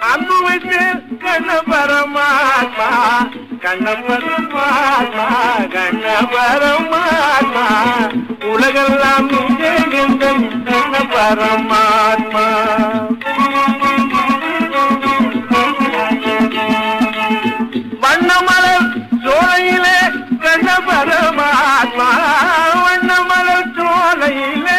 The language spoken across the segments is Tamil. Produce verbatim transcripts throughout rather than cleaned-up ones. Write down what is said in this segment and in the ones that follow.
அன்பு வைத்து கண்ண பரமாத்மா கண்ண பரமாத்மா கண்ண பரமாத்மா உலகெல்லாம் நீயே எங்கள் கண்ண பரமாத்மா. வண்ணமலர் சோலையிலே கண்ண பரமாத்மா வண்ணமலர் சோலையிலே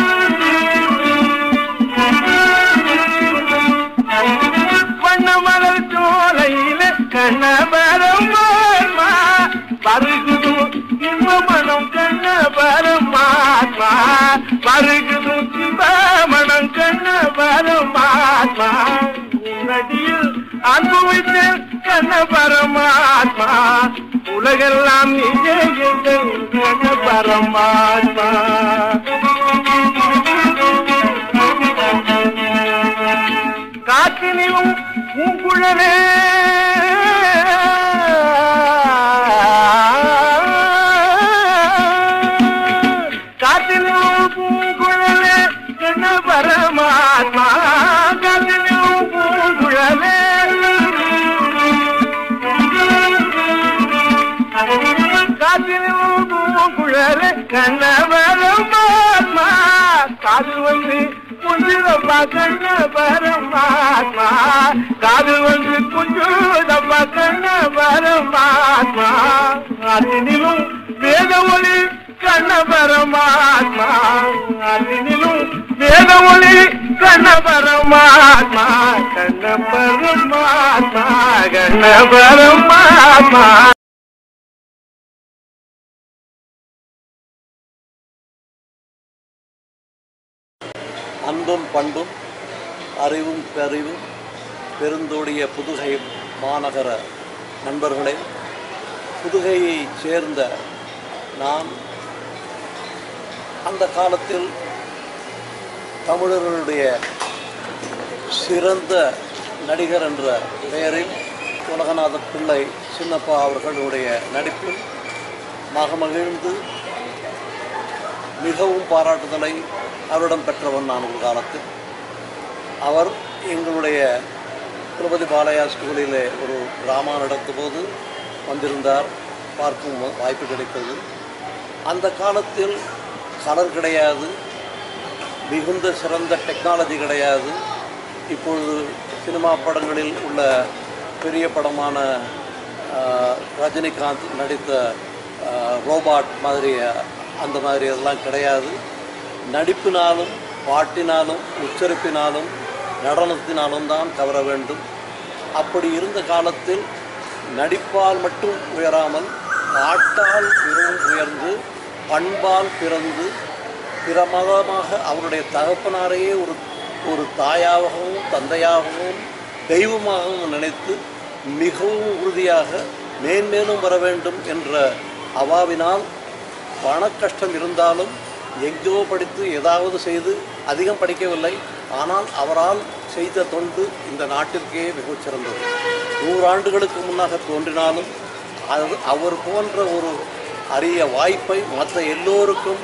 வண்ணமலர் சோலையிலே கண்ண பரமாத்மா பருகுது இன்ப மனம் கண்ண பரமாத்மா பருகுது இன்ப மனம் கண்ண பரமாத்மா உன்னடியில் அன்பு வைத்து கண்ண பரமாத்மா உலகெல்லாம் நீயே எங்கள் கண்ண பரமாத்மா. காற்றினிலும் பூங்குழலே காற்றினிலும் பூங்குழலே கண்ண பரமாத்மா காற்றினிலும் பூங்குழலே காற்றினிலும் பூங்குழலே கண்ண பரமாத்மா காது வந்து குஞ்சுதப்பா கண்ண பரமாத்மா காது வந்து குஞ்சுதப்பா கண்ண பரமாத்மா அதினிலும் வேத ஒளி கண்ண பரமாத்மா அதினிலும் வேத ஒளி கண்ண பரமாத்மா கண்ண பரமாத்மா கண்ண பரமாத்மா. அன்பும் பண்பும் அறிவும் பெறிவும் பெருந்தோடிய புதுகை மாநகர நண்பர்களே, புதுகையை சேர்ந்த நாம் அந்த காலத்தில் தமிழர்களுடைய சிறந்த நடிகர் என்ற பெயரில் உலகநாத பிள்ளை சின்னப்பா அவர்களுடைய நடிப்பில் மகமகிழ்ந்து மிகவும் பாராட்டுதலை அவரிடம் பெற்றவன் நான் ஒரு காலத்தில். அவர் எங்களுடைய திருப்பதி பாலையா ஸ்கூலிலே ஒரு டிராமா நடத்தும் போது வந்திருந்தார், பார்க்கும் வாய்ப்பு கிடைத்தது. அந்த காலத்தில் கலர் கிடையாது, மிகுந்த சிறந்த டெக்னாலஜி கிடையாது. இப்பொழுது சினிமா படங்களில் உள்ள பெரிய படமான ரஜினிகாந்த் நடித்த ரோபாட் மாதிரி அந்த மாதிரி அதெல்லாம் கிடையாது. நடிப்பினாலும் பாட்டினாலும் உச்சரிப்பினாலும் நடனத்தினாலும் தான் கவர வேண்டும். அப்படி இருந்த காலத்தில் நடிப்பால் மட்டும் உயராமல் பாட்டால் மிகவும் உயர்ந்து பண்பால் பிறந்து பிரமதமாக அவருடைய தகப்பனாரையே ஒரு ஒரு தாயாகவும் தந்தையாகவும் தெய்வமாகவும் நினைத்து மிகவும் உறுதியாக மேன்மேலும் வர வேண்டும் என்ற அவாவினால் பண கஷ்டம் இருந்தாலும் எங்கோ படித்து ஏதாவது செய்து அதிகம் படிக்கவில்லை. ஆனால் அவரால் செய்த தொண்டு இந்த நாட்டிற்கே மிகச் சிறந்தது. நூறாண்டுகளுக்கு முன்னாக தோன்றினாலும் அது அவர் போன்ற ஒரு அரிய வாய்ப்பை மற்ற எல்லோருக்கும்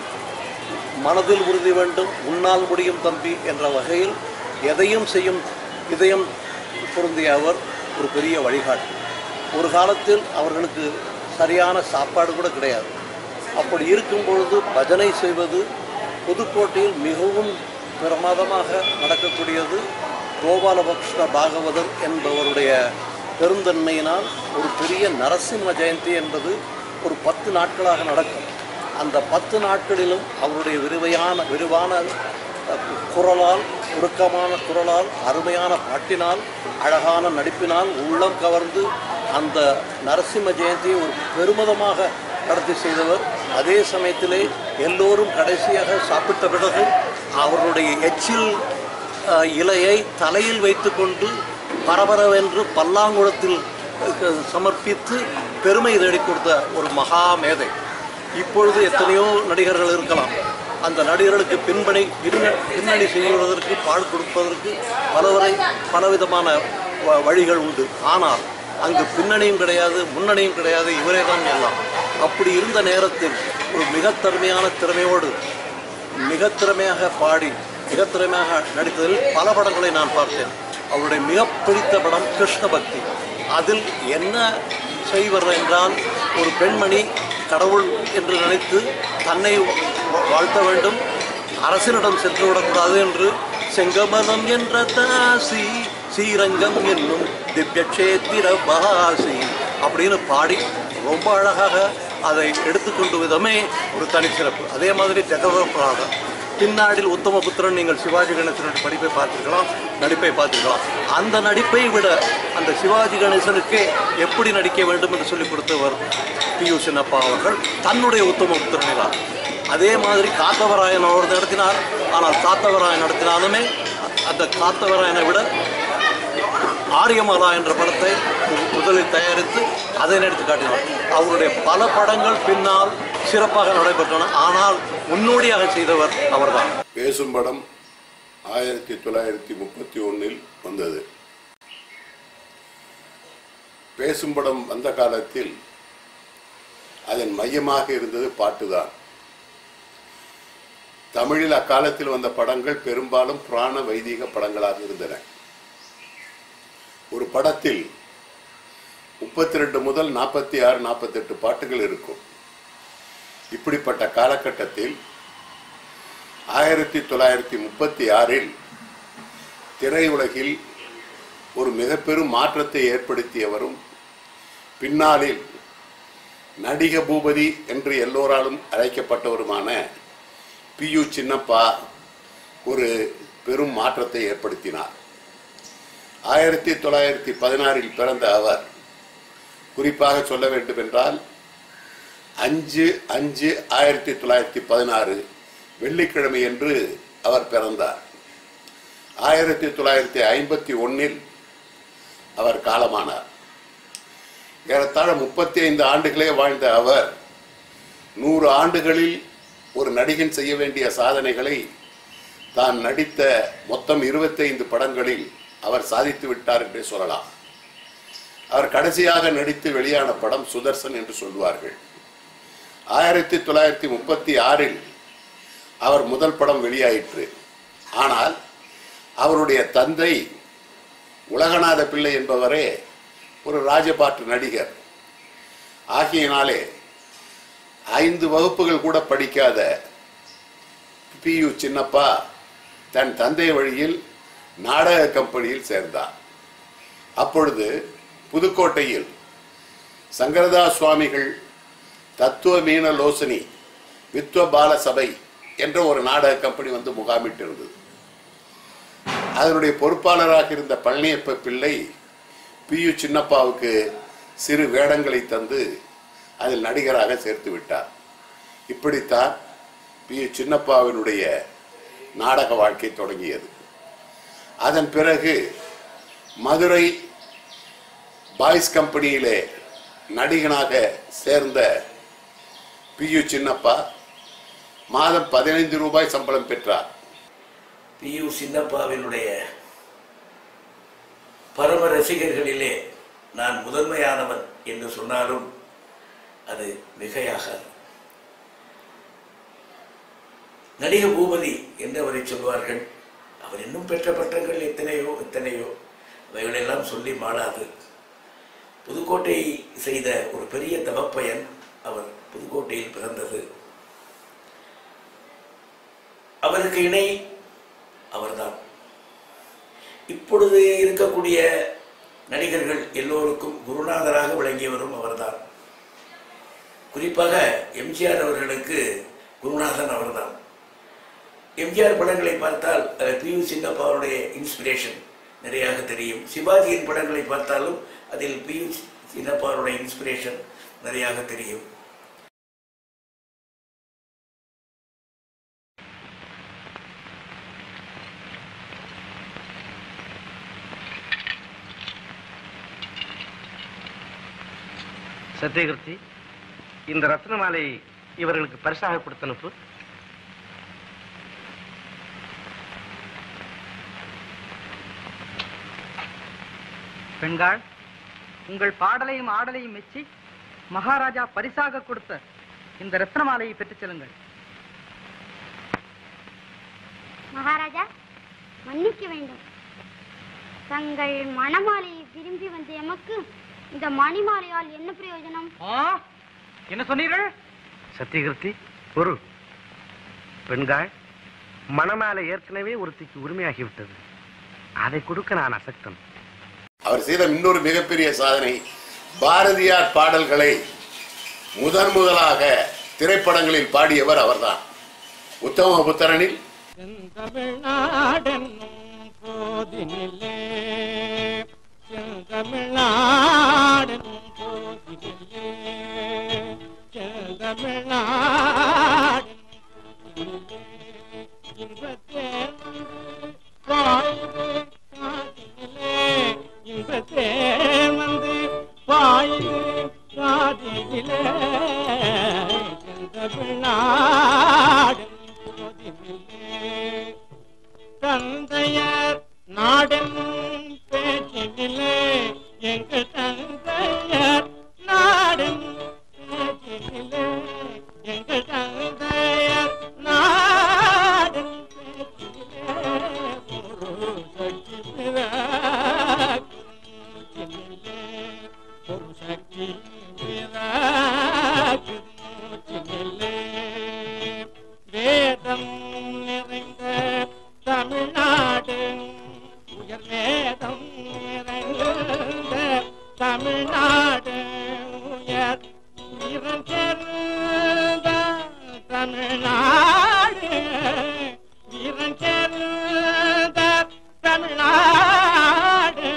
மனதில் உறுதி வேண்டும், உன்னால் முடியும் தம்பி என்ற வகையில் எதையும் செய்யும் இதயம் பொருந்திய அவர் ஒரு பெரிய வழிகாட்டு. ஒரு காலத்தில் அவர்களுக்கு சரியான சாப்பாடு கூட கிடையாது. அப்படி இருக்கும் பொழுது பஜனை செய்வது புதுக்கோட்டையில் மிகவும் பிரமாதமாக நடக்கக்கூடியது. கோபாலபக்ஷ்ண பாகவதர் என்பவருடைய பெருந்தன்மையினால் ஒரு பெரிய நரசிம்ம ஜெயந்தி என்பது ஒரு பத்து நாட்களாக நடக்கும். அந்த பத்து நாட்களிலும் அவருடைய விரிவையான விரிவான குரலால், உருக்கமான குரலால், அருமையான பாட்டினால், அழகான நடிப்பினால் உள்ளம் கவர்ந்து அந்த நரசிம்ம ஜெயந்தியை ஒரு பெருமிதமாக நடத்தி செய்தவர். அதே சமயத்திலே எல்லோரும் கடைசியாக சாப்பிட்ட பிறகு அவருடைய எச்சில் இலையை தலையில் வைத்து கொண்டு பரபரவென்று பல்லாங்குளத்தில் சமர்ப்பித்து பெருமை தேடி கொடுத்த ஒரு மகா மேதை. இப்பொழுது எத்தனையோ நடிகர்கள் இருக்கலாம். அந்த நடிகர்களுக்கு பின்பணி பின்னணி செய்வதற்கு பால் கொடுப்பதற்கு பலவரை பலவிதமான வழிகள் உண்டு. ஆனால் அங்கு பின்னணியும் கிடையாது, முன்னணியும் கிடையாது, இவரே தான் எல்லாம். அப்படி இருந்த நேரத்தில் ஒரு மிக திறமையான திறமையோடு மிக திறமையாக பாடி மிக திறமையாக நடித்ததில் பல படங்களை நான் பார்த்தேன். அவருடைய மிக பிடித்த படம் கிருஷ்ண பக்தி. அதில் என்ன செய்வர் என்றால், ஒரு பெண்மணி கடவுள் என்று நினைத்து தன்னை வாழ்த்த வேண்டும், அரசனிடம் சென்று விடக்கூடாது என்று செங்கமலம் என்ற தாசி ஸ்ரீரங்கம் என்னும் திவ்யக்ஷேத்திர பாசி அப்படின்னு பாடி ரொம்ப அழகாக அதை எடுத்துக்கொண்டு விதமே ஒரு தனிச்சிறப்பு. அதே மாதிரி ஜெகவரப்பிரசாதம் பின்னாடில் உத்தமபுத்திரன் நீங்கள் சிவாஜி கணேசனுடைய படிப்பை பார்த்துருக்கலாம், நடிப்பை பார்த்துருக்கலாம். அந்த நடிப்பை விட அந்த சிவாஜி கணேசனுக்கே எப்படி நடிக்க வேண்டும் என்று சொல்லிக் கொடுத்தவர் பி யு சின்னப்பா அவர்கள் தன்னுடைய உத்தமபுத்திரனிலார். அதே மாதிரி காத்தவராயன் அவர் நடத்தினார். ஆனால் காத்தவராயன் நடத்தினாலுமே அந்த காத்தவராயனை விட ஆரியமாலா என்ற படத்தை முதலில் தயாரித்து அதை நடித்து காட்டினார். அவருடைய பல படங்கள் பின்னால் சிறப்பாக நடைபெற்றன. ஆனால் முன்னோடியாக செய்தவர் அவர்தான். பேசும் படம் ஆயிரத்தி தொள்ளாயிரத்தி முப்பத்தி ஒன்னில் வந்தது. பேசும் படம் வந்த காலத்தில் அதன் மையமாக இருந்தது பாட்டுதான். தமிழில் அக்காலத்தில் வந்த படங்கள் பெரும்பாலும் புராண வைதிக படங்களாக இருந்தன. ஒரு படத்தில் முப்பத்தி ரெண்டு முதல் நாற்பத்தி ஆறு நாற்பத்தி எட்டு பாட்டுகள் இருக்கும். இப்படிப்பட்ட காலகட்டத்தில் ஆயிரத்தி தொள்ளாயிரத்தி முப்பத்தி ஆறில் திரையுலகில் ஒரு மிக பெரும் மாற்றத்தை ஏற்படுத்தியவரும் பின்னாளில் நடிக பூபதி என்று எல்லோராலும் அழைக்கப்பட்டவருமான பி யு சின்னப்பா ஒரு பெரும் மாற்றத்தை ஏற்படுத்தினார். ஆயிரத்தி தொள்ளாயிரத்தி பதினாறில் பிறந்த அவர், குறிப்பாக சொல்ல வேண்டும் என்றால் அஞ்சு அஞ்சு ஆயிரத்தி தொள்ளாயிரத்தி பதினாறு வெள்ளிக்கிழமை என்று அவர் பிறந்தார். ஆயிரத்தி தொள்ளாயிரத்தி ஐம்பத்தி ஒன்னில் அவர் காலமானார். ஏறத்தாழ முப்பத்தி ஐந்து ஆண்டுகளே வாழ்ந்த அவர் நூறு ஆண்டுகளில் ஒரு நடிகன் செய்ய வேண்டிய சாதனைகளை தான் நடித்த மொத்தம் இருபத்தி ஐந்து படங்களில் அவர் சாதித்து விட்டார் என்றே சொல்லலாம். அவர் கடைசியாக நடித்து வெளியான படம் சுதர்சன் என்று சொல்வார்கள். ஆயிரத்தி தொள்ளாயிரத்தி முப்பத்தி ஆறில் அவர் முதல் படம் வெளியாயிற்று. ஆனால் அவருடைய தந்தை உலகநாத பிள்ளை என்பவரே ஒரு ராஜபாட்டு நடிகர் ஆகியனாலே ஐந்து வகுப்புகள் கூட படிக்காத பி யு சின்னப்பா தன் தந்தை வழியில் நாடக கம்பெனியில் சேர்ந்தார். அப்பொழுது புதுக்கோட்டையில் சங்கரதாஸ் சுவாமிகள் தத்துவ மீன லோசனி வித்வ பால சபை என்ற ஒரு நாடக கம்பெனி வந்து முகாமிட்டிருந்தது. அதனுடைய பொறுப்பாளராக இருந்த பழனியப்ப பிள்ளை பி யு சின்னப்பாவுக்கு சிறு வேடங்களை தந்து அதில் நடிகராக சேர்த்து விட்டார். இப்படித்தான் பி யு சின்னப்பாவினுடைய நாடக வாழ்க்கை தொடங்கியது. அதன் பிறகு மதுரை பாய்ஸ் கம்பெனியிலே நடிகனாக சேர்ந்த பி யு சின்னப்பா மாதம் பதினைந்து ரூபாய் சம்பளம் பெற்றார். பி யு சின்னப்பாவினுடைய பரம ரசிகர்களிலே நான் முதன்மையானவன் என்று சொன்னாலும் அது மிகையாகாது. நடிக பூபதி என்று அவரை சொல்வார்கள். அவர் இன்னும் பெற்ற பட்டங்கள் எத்தனையோ எத்தனையோ அவைகளெல்லாம் சொல்லி மாளாது. புதுக்கோட்டை செய்த ஒரு பெரிய தவப்பயன் அவர் புதுக்கோட்டையில் பிறந்தது. அவருக்கு இணை அவர்தான். இப்பொழுது இருக்கக்கூடிய நடிகர்கள் எல்லோருக்கும் குருநாதராக விளங்கியவரும் அவர்தான். குறிப்பாக எம்ஜிஆர் அவர்களுக்கு குருநாதன் அவர்தான். எம்ஜிஆர் படங்களை பார்த்தால் பி யு சின்னப்பாவுடைய இன்ஸ்பிரேஷன் நிறையாக தெரியும். சிவாஜியின் படங்களை பார்த்தாலும் அதில் பி யு சின்னப்பாவுடைய இன்ஸ்பிரேஷன் நிறையாக தெரியும். சத்யகிருத்தி, இந்த ரத்ன மாலை இவர்களுக்கு பரிசாக கொடுத்து அனுப்பு. பெண்கள், உங்கள் பாடலையும் ஆடலையும் மெச்சி மகாராஜா பரிசாக கொடுத்த இந்த ரத்ன மாலையை பெற்றுச் செல்லுங்கள். மகாராஜா, மன்னிக்க வேண்டும். தங்கள் மணமாலையை விரும்பி வந்த எமக்கு இந்த மணிமாலையால் என்ன பிரயோஜனம்? என்ன சொன்னீர்கள்? சத்தியகிருத்தி ஒரு பெண்கள் மணமாலை ஏற்கனவே ஒருத்திக்கு உரிமையாகிவிட்டது. அதை கொடுக்க நான் அசக்தன். அவர் செய்த இன்னொரு மிகப்பெரிய சாதனை, பாரதியார் பாடல்களை முதன் முதலாக திரைப்படங்களில் பாடியவர் அவர்தான். உத்தமபுத்திரனில் தந்தையர் நாடன் பேச்சினிலே எங்கள் தந்தையர் நாடன் பேச்சினிலே எங்கள் தந்தையர் நாடன் பேச்சினிலே ஒரு சக்தி பிறக்கினிலே ஒரு சக்தி பிறக்கினிலே வேதம் நிறைந்த தமிழ்நாடு உயர் வேதம் நிறைந்த தமிழ்நாடு உயர் வீரஞ்செல்த தமிழ்நாடு வீரஞ்செல்த தமிழ்நாடு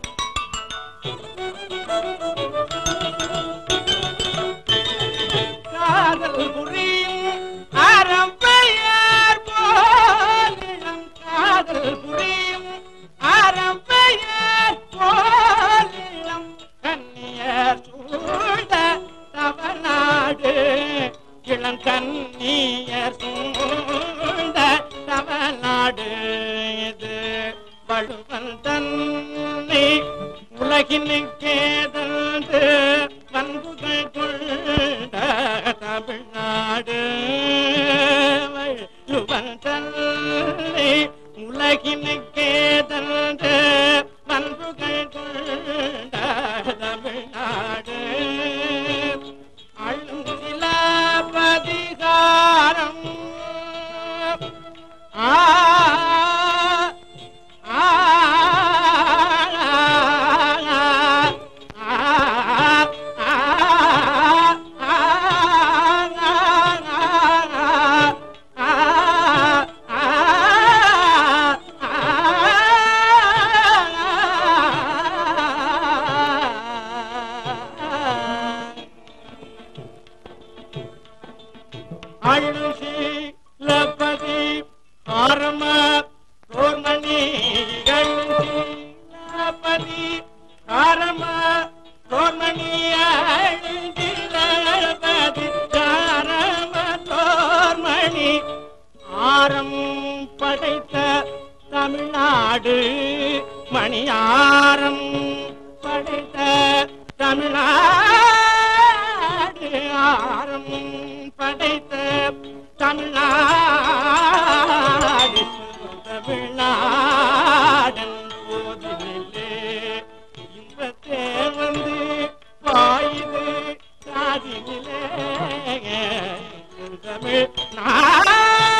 காதல் புரியும் அறம்பெயர் போலிடம் காதல் புரியும் அறம்பெயர் போலிடம் கன்னியர் சூழ்ந்த தமிழ்நாடு இளங்கன்னியர் சூழ்ந்த தமிழ்நாடு இது வலுவன் தன்னை உலகினுக்கேதந்து பண்புகள் கொண்ட தமிழ்நாடு வலுவன் தன்னை உலகினுக்கேதந்து பண்புகள் கொண்ட தமிழ்நாடு அள்ளும் சிலப்பதிகாரம் ஆ அழுஷீலபதி ஆரம ரோர்மணி அழுஷீலபதி ஆரம ரோர்மணி அழுஷீலபதி ஆரம ரோர்மணி ஆரம் படைத்த தமிழ்நாடு மணியாரம் படைத்த தமிழ்நாடு ஆரம் படைத்த தமிழ்நாடு தமிழ்நாடன் போதினிலே இன்பத்தே வந்து வாயுது காதினிலே தமிழ்நாடு.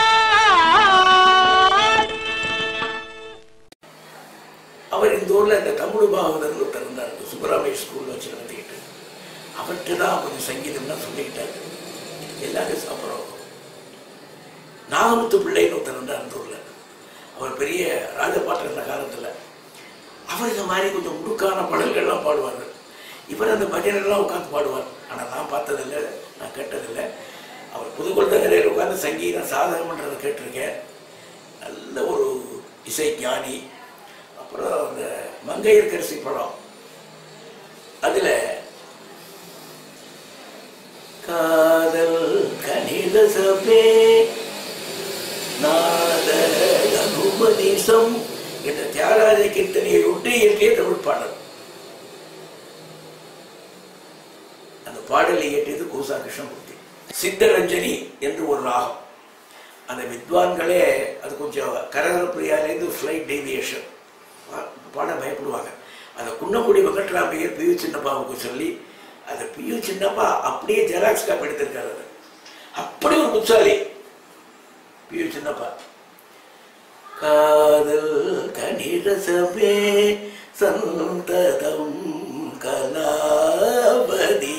அவர் இந்த ஊர்ல இந்த தமிழ் பாகவதர் ஒருத்தர் இருந்தார், சுப்பராமேஷ் ஸ்கூல்ல வச்சு நடத்திக்கிட்டு. அவர்கிட்ட தான் கொஞ்சம் சங்கீதம்லாம் சொல்லிக்கிட்டாரு எல்லாரும். அப்புறம் நாகமுத்து பிள்ளைன்னு ஒருத்தர் இருந்தார் அந்த ஊர்ல. அவர் பெரிய ராஜபாட்டு இருந்த காலத்துல அவர் இந்த மாதிரி கொஞ்சம் முடுக்கான பாடல்கள்லாம் பாடுவார். இவர் அந்த பஜனைலாம் உட்காந்து பாடுவார். ஆனால் நான் பார்த்ததில்லை, நான் கேட்டதில்லை. அவர் புதுக்கோட்டையில் உட்காந்து சங்கீதம் சாதகம் பண்ணுறதை கேட்டிருக்கேன். நல்ல ஒரு இசை ஞானி. அப்புறம் அந்த மங்கையர்கரசி படம், அதில் காதல் கணிதசமே நாத அனுபதீசம் என்ற தியாகராஜ கீர்த்தனையை ஒட்டி இயற்றிய தமிழ் பாடல். அந்த பாடலை இயற்றியது கோசா கிருஷ்ணமூர்த்தி. சித்தரஞ்சனி என்று ஒரு ராகம். அந்த வித்வான்களே அது கொஞ்சம் கரகரப்பிரியாலேருந்து ஃப்ளைட் டேவியேஷன் பாட பயப்படுவாங்க. அந்த குன்னக்குடி வெங்கட்ராமையர் பி யு சின்னப்பாவுக்கு சொல்லி அந்த பி யு சின்னப்பா அப்படியே ஜெராக்ஸ் காப்பி எடுத்திருக்காரு. அது அப்படி ஒரு புத்தாலி பி யு சின்னப்பா. காதல் கணிரசமே சந்ததம் கலாவதி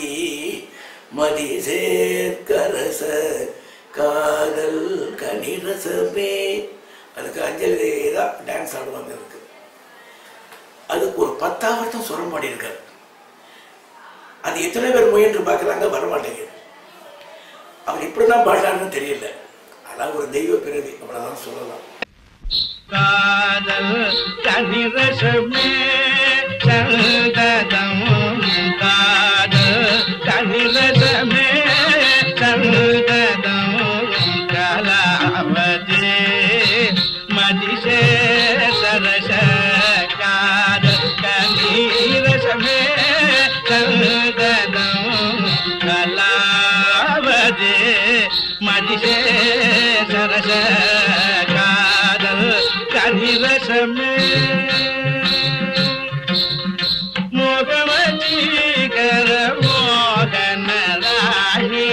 மதிசேர்கரச காதல் கணிரசமே. அதுக்கு அஞ்சலி தான் டான்ஸ் ஆடுவாங்க. இருக்கு அதுக்கு ஒரு பத்தாவட்டம் சுரம் பாடியிருக்காரு. அது எத்தனை பேர் முயன்று பார்க்குறாங்க, வரமாட்டேங்குது. அவர் இப்படிதான் பாடுறாருன்னு தெரியல. அதான் ஒரு தெய்வ பிறவி, அவ்வளவுதான் சொல்லலாம். காதல் கனிரசமே சந்ததம் காதல் கனிரசமே சந்ததம் கலாவதி மதிசே சரச காதல் கனிரசமே சந்ததம் கலாவதி மதிசே சரச கனிரசமே மோகவதீகர மோகன ராணி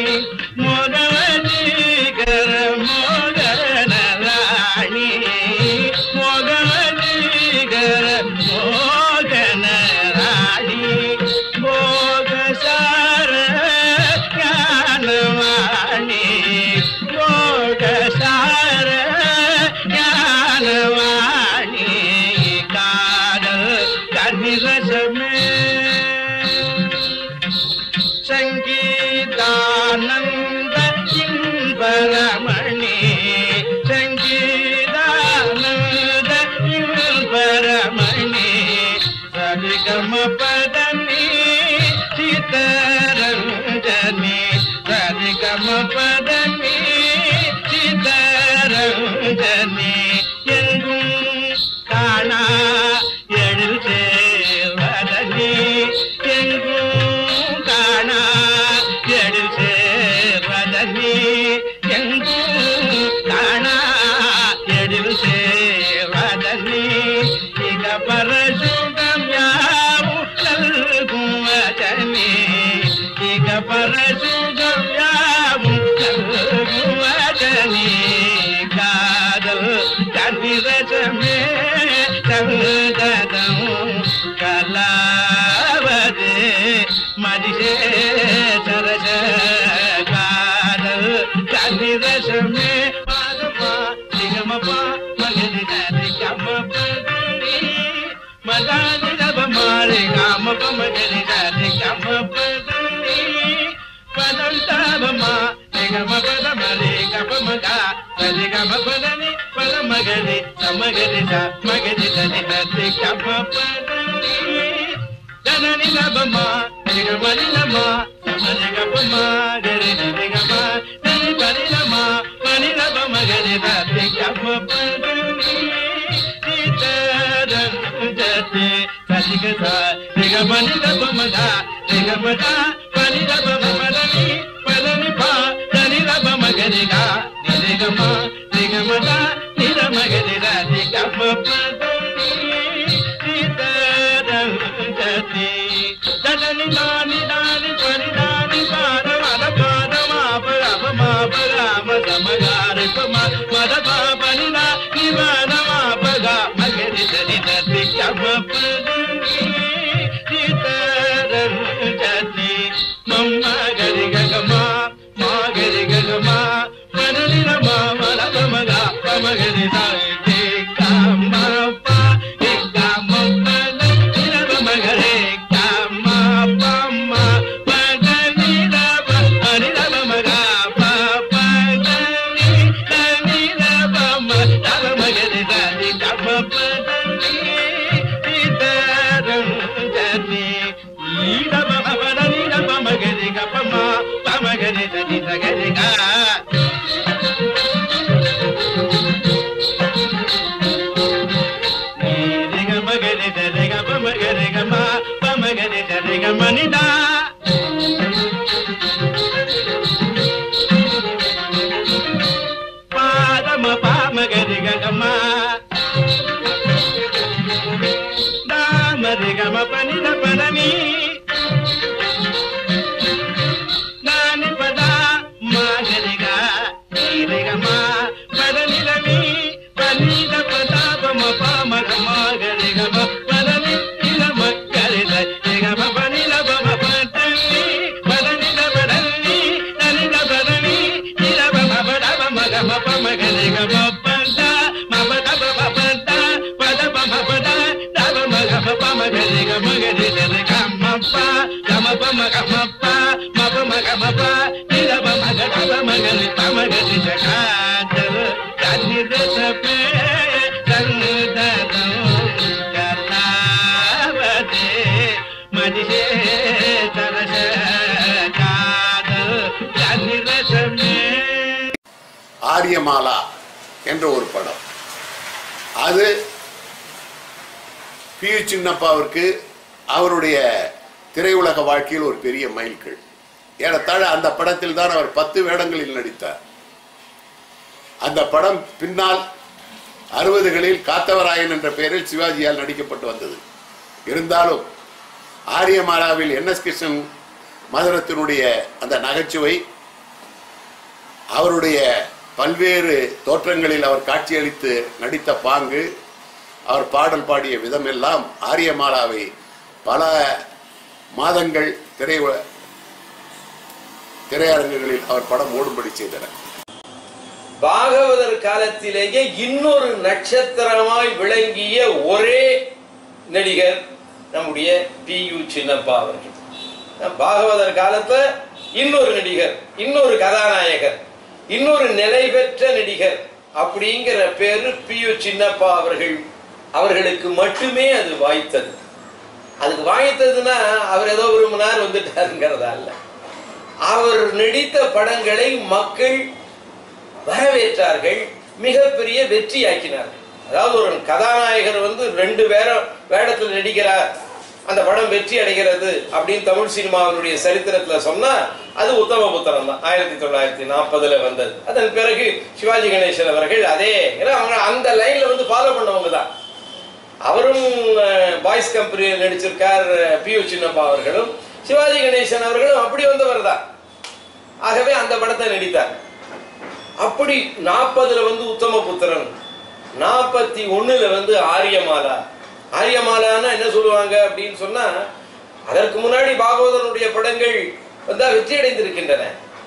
மோகவதீகர மோகன ராணி மோகவதீகர மோகன ராணி மோகசார ஞானவாணி மோகசார ஞானவாணி காதல் கனிரசமே சங்கீதானந்த இன்பரமணி சங்கீதானந்த இன்பரமணி சரிகம பதனி சிதரஞ்சனி சரிகம பதனி சிதரஞ்சனி எங்கும் காணா எழில் சேர்வதனி எங்கும் காணா எழில் சேர்வதனி எங்கும் காணா எழில் சேர்வதனி இக பரசுகம் யாவும் நல்கும் வதனி இக பரசுகம் யாவும் நல்கும் வதனி காதல் கனிரசமே சந்ததம் கலாவதி மதிசே சரச காதல் கனிரசமே பாதமா நிகமபா மகதி நதி கமபதி மதானி ரபமாரி காமப மகதி நதி கமபதி பதம் தாபமா நிகம பதமரி கபமகா சரி கமபதனி பதமகதி சமகதி ச மகதி தனி நதி கமபதனி ஜனனி ரபமா நிகமனி நமா சமனி கபமா கரி நதி கமா நதி பரி நமா பனி ரபமகதி நதி கமபதனி சீதரஞ்சதி சதிகசா நிகமனி ரபமகா நிகமதா பனி ரபமதனி பதனி பா தனி ரபமகதிகா நிகமா நிகமதா நிரமகதிரா நிகமபதனி சீதரஞ்சதி தனனி நானி நானி பனி நானி பாத மத பாத மாப அபமா பராம சமகாரி பமா மத பாபனி நா நிவான மாபகா மகதி தனி நதி கமபதனி சீதரஞ்சதி மம்மா கரி ககமா மாகரி ககமா மனதி ரமா மலகமகா பமகரி சாயி காமப்பா காமப்பன நிரமகரே காமப்பம்மா பதனி ரப ஹரி ரமகா பபதனி தனி ரபம தலமகரி சாயி காமப்பதனி சீதரஞ்சதி ஈரபபதனி ரபமகரி கபமா பமகரி தனி தகரிகா மகரி தரிக பமகரி கமா பமகரி தரிக மனிதா பாதம பாமகரி கமா பனித பனனி நானி பதா மாகரிகா நீரகமா பதனிதமி பனித பதா பம பாமக மாகரிகம பதனி நிலம கரித நிகம பனித பம பதனி பதனித பதனி நனித பதனி நிலபம பதப மகம பமகரிகம பத மபத பம பத பத பம பத தப மகம பமகரிக மகரித கம்மப்ப கம பமகமப்ப மப மகமப்ப நிலப மக தப மகரி பமகரித காதல கன்னிதசபே கன்னிததோ கலாவதே மதியே தரச காதல கன்னிதசமே. ஆரியமாலா என்ற ஒரு படம், அது பி யு சின்னப்பாவிற்கு அவருடைய திரையுலக வாழ்க்கையில் ஒரு பெரிய மைல்கல். ஏறத்தாழ அந்த படத்தில் தான் அவர் பத்து வேடங்களில் நடித்தார். அந்த படம் பின்னால் அறுபதுகளில் காத்தவராயன் என்ற பெயரில் சிவாஜியால் நடிக்கப்பட்டு வந்தது. இருந்தாலும் ஆரியமாலாவில் என் எஸ் கிருஷ்ணன் மதுரத்தினுடைய அந்த நகைச்சுவை, அவருடைய பல்வேறு தோற்றங்களில் அவர் காட்சியளித்து நடித்த பாங்கு, அவர் பாடல் பாடிய விதம் எல்லாம் ஆரியமாலாவை பல மாதங்கள் திரை திரையரங்குகளில் அவர் படம் ஓடும்படி செய்தன. பாகவதர் காலத்திலேயே இன்னொரு நட்சத்திரமாய் விளங்கிய ஒரே நடிகர் நம்முடைய பி யு சின்னப்பா அவர்கள். பாகவதர் காலத்துல இன்னொரு நடிகர், இன்னொரு கதாநாயகர், இன்னொரு நிலை பெற்ற நடிகர் அப்படிங்கிற பேரு பி யு சின்னப்பா அவர்கள் அவர்களுக்கு மட்டுமே அது வாய்த்தது. அதுக்கு வாய்த்ததுன்னா அவர் ஏதோ விரும்பினார் வந்துட்டாருங்கிறதா இல்ல. அவர் நடித்த படங்களை மக்கள் வரவேற்றார்கள், மிகப்பெரிய வெற்றி ஆக்கினார்கள். அதாவது ஒரு கதாநாயகர் வந்து ரெண்டு பேர வேடத்தில் நடிக்கிறார், அந்த படம் வெற்றி அடைகிறது அப்படின்னு தமிழ் சினிமாவினுடைய சரித்திரத்துல சொன்னா அது உத்தமபுத்திரன் தான். ஆயிரத்தி தொள்ளாயிரத்தி நாற்பதுல வந்தது. அதன் பிறகு சிவாஜி கணேசன் அவர்கள் அதே அவங்க அந்த லைன்ல வந்து ஃபாலோ பண்ணவங்க தான். அவரும் பாய்ஸ் கம்பெனியில் நடிச்சிருக்கார் பி யு சின்னப்பா அவர்களும். சிவாஜி கணேசன் அவர்களும் அப்படி வந்தவர் தான். ஆகவே அந்த படத்தை நடித்தார். அப்படி நாற்பதுல வந்து உத்தமபுத்திரன், நாற்பத்தி ஒண்ணுல வந்து ஆரியமாலா. ஆரியமாலான்னா என்ன சொல்லுவாங்க அப்படின்னு சொன்னா, அதற்கு முன்னாடி பாகவதனுடைய படங்கள் வந்து வெற்றி அடைந்திருக்கின்றன.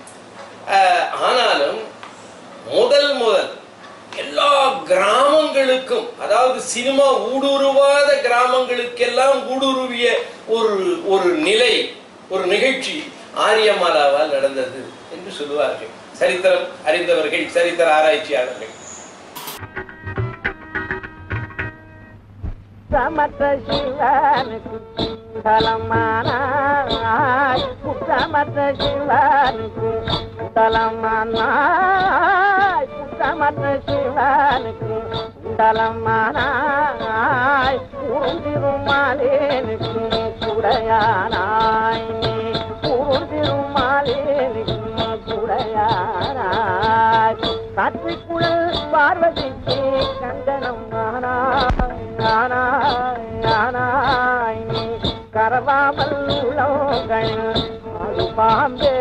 ஆனாலும் முதல் முதல் எல்லா கிராமங்களுக்கும், அதாவது சினிமா ஊடுருவாத கிராமங்களுக்கெல்லாம் ஊடுருவிய ஒரு ஒரு நிலை, ஒரு நிகழ்ச்சி ஆரியமாலாவால் நடந்தது என்று சொல்லுவார்கள் சரித்திரம் அறிந்தவர்கள், சரித்திர ஆராய்ச்சியாளர்கள். சமத்த சிவனுக்கு தலமானாய், குற்றமற்ற சிவனுக்கு தலமானாய், குற்றமற்ற சிவனுக்கு தலமானாய், உருந்திருமாலேனுக்கு குடையானாய், நீ உருந்திருமாலேனுக்கு குடையானாய், காற்றிக்குழல் பார்வதிக்கு கண்டனம் ஆனாய், நீ கரவாமல் உள்ளவங்கள் அது பாம்பே.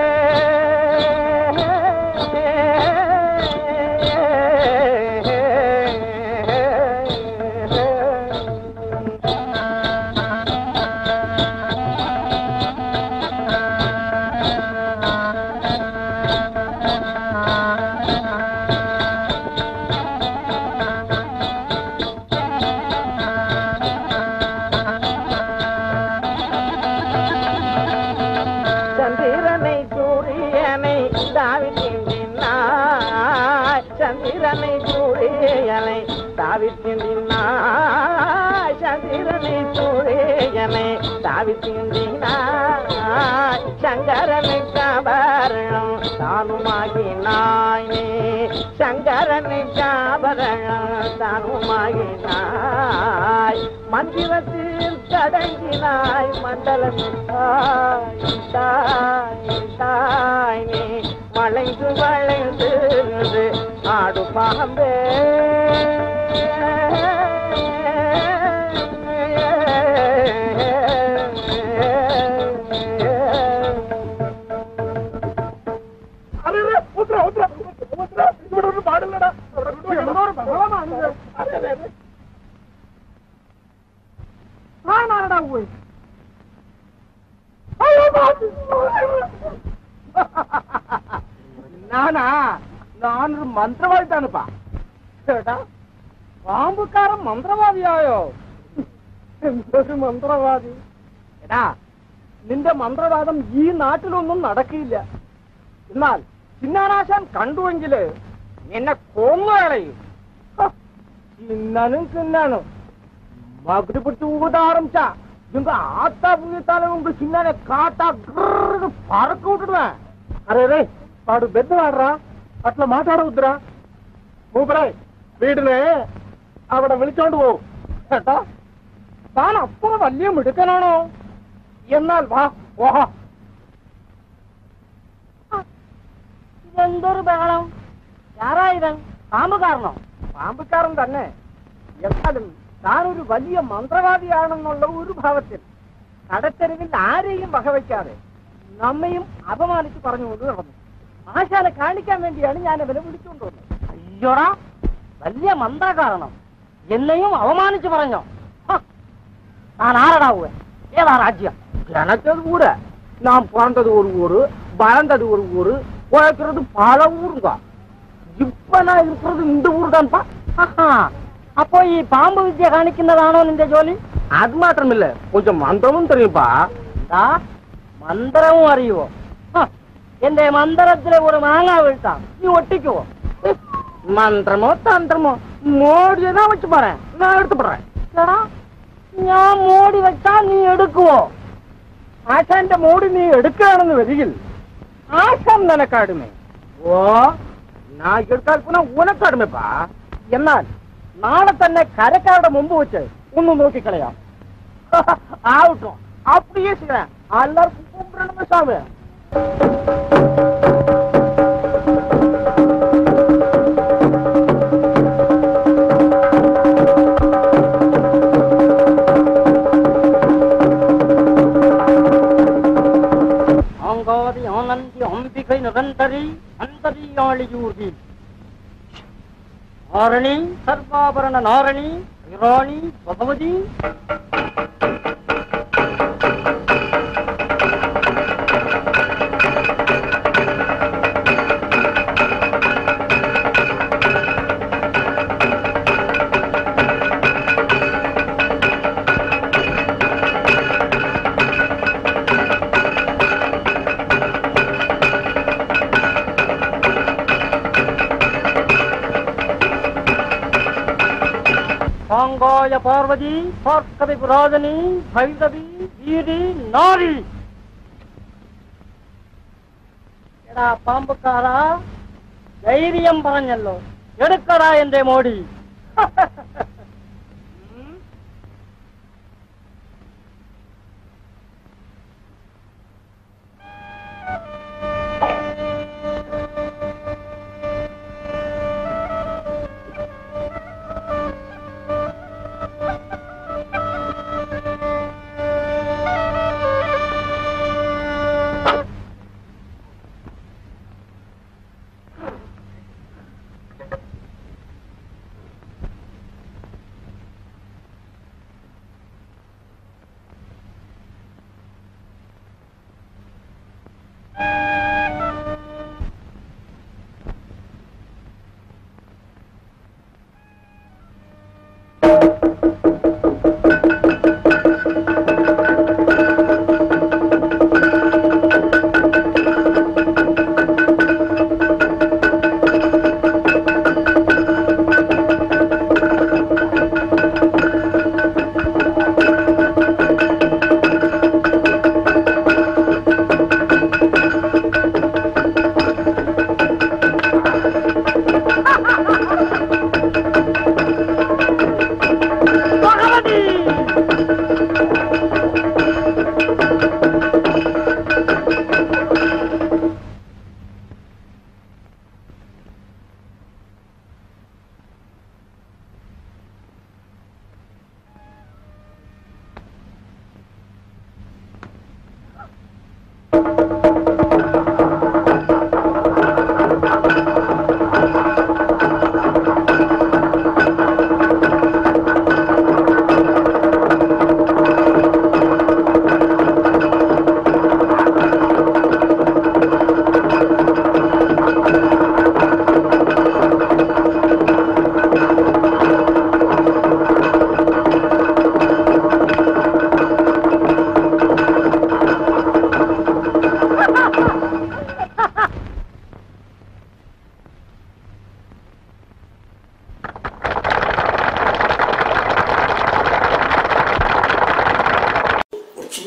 சந்திரனை சூரியனை தாவித்தினாய், சந்திரனை சூரியனை தாவித்தினாய், சங்கரனுக்கு ஆபரணம் தானுமாகினாய், நீ சங்கரனுக்கு ஆபரணம் தானுமாகினாய், மந்திரத்தில் தடங்கினாய், மண்டலமிட்டாய் தாய், நீ வளைந்து வளைந்து ஆடு பாம்பே. நானா நான் ஒரு மந்திரவாதி தானுப்பா. ചേട്ടാ പാമ്പുക്കാരൻ മന്ത്രവാദിയായോ? എന്തൊരു മന്ത്രവാദി! എടാ നിന്റെ മന്ത്രവാദം ഈ നാട്ടിലൊന്നും നടക്കില്ല. എന്നാൽ ചിന്നാനാശാൻ കണ്ടുവെങ്കില് നിന്നെ കൊന്നുകളയും. ചിന്നാനും ചിന്നാനും மகுடி பிடிச்சி ஊத ஆரம்பிச்சா எங்க ஆத்தா புயத்தால உங்க சின்ன காட்டா பறக்க விட்டுடுவேன். அரே ரே వాడు బెద్ద వాడరా, అట్లా మాట్లాడవద్దురా. మూపరాయ్ వీడిని അവിടെ വിളിച്ചോണ്ട് പോവും കേട്ടോ. താൻ അത്ര വലിയ മിടുക്കനാണോ? എന്നാൽ വാ ഓഹോ. ഇതെന്തൊരു ബഹളം? ആരായിവൻ? പാമ്പുകാരനോ? പാമ്പുകാരൻ തന്നെ. എന്നാലും താനൊരു വലിയ മന്ത്രവാദിയാണെന്നുള്ള ഒരു ഭാവത്തിൽ കടത്തെരുവിൽ ആരെയും വകവയ്ക്കാതെ നമ്മയും അപമാനിച്ച് പറഞ്ഞുകൊണ്ട് നടന്നു. ആശാനെ കാണിക്കാൻ വേണ്ടിയാണ് ഞാൻ അവനെ വിളിച്ചുകൊണ്ട് വന്നത്. അയ്യോടാ, വലിയ മന്ത്രകാരണം എന്നെയും അവമാനിച്ചു പറഞ്ഞോ? நான் ஆறடாவுவேன். ஏதா ராஜ்யம்? எனக்கது ஊர. நான் பிறந்தது ஒரு ஊரு, வளர்ந்தது ஒரு ஊரு, உழைக்கிறது பல ஊருங்க. இப்ப நான் இருக்கிறது இந்த ஊர் தான்ப்பா. அப்போ ഈ പാമ്പ് വിദ്യ കാണിക്കുന്നതാണോ നിന്റെ ജോലി? അത് മാത്രമില്ല, കൊഞ്ചം മന്ത്രവും തെറിയുപ്പാ. എന്താ മന്ത്രവും അറിയുവോ? എന്റെ മന്ത്രത്തിലെ ഒരു മാങ്ങ വീഴ്ത്താം, നീ ഒട്ടിക്കുവോ? മന്ത്രമോ തന്ത്രമോ മോടിയതാ വെച്ച് പറയാൻ ഞാൻ എടുത്ത് പറയാം. ചേടാ ഞാൻ മോടി വെച്ചാ നീ എടുക്കുവോ? ആശാന്റെ മോടി നീ എടുക്കുകയാണെന്ന് വരികിൽ ആശാൻ നിനക്കടുമേ. ഓ ഞാൻ എടുക്കാൻ പുനഃ ഉനക്കടുമേപ്പാ. എന്നാൽ നാളെ തന്നെ കരക്കാരുടെ മുമ്പ് വെച്ച് ഒന്ന് നോക്കിക്കളയാം. ആവട്ടോ, അപ്പടിയേ ചെയ്യാം. എല്ലാവർക്കും കുമ്പിടണം സാമേ. அங்காதி ஆனந்தி அம்பிகை நிரந்தரி அந்தரியாளியூர்தி நாரணி சர்வாபரண நாரணி ராணி பகவதி. சாங்காய பார்வதி பார்க்கதை புராதனி பைரவி வீரி நாரி. എടാ പാമ്പുക്കാരാ, ധൈര്യം പറഞ്ഞല്ലോ, എടുക്കടാ എന്റെ മോടി.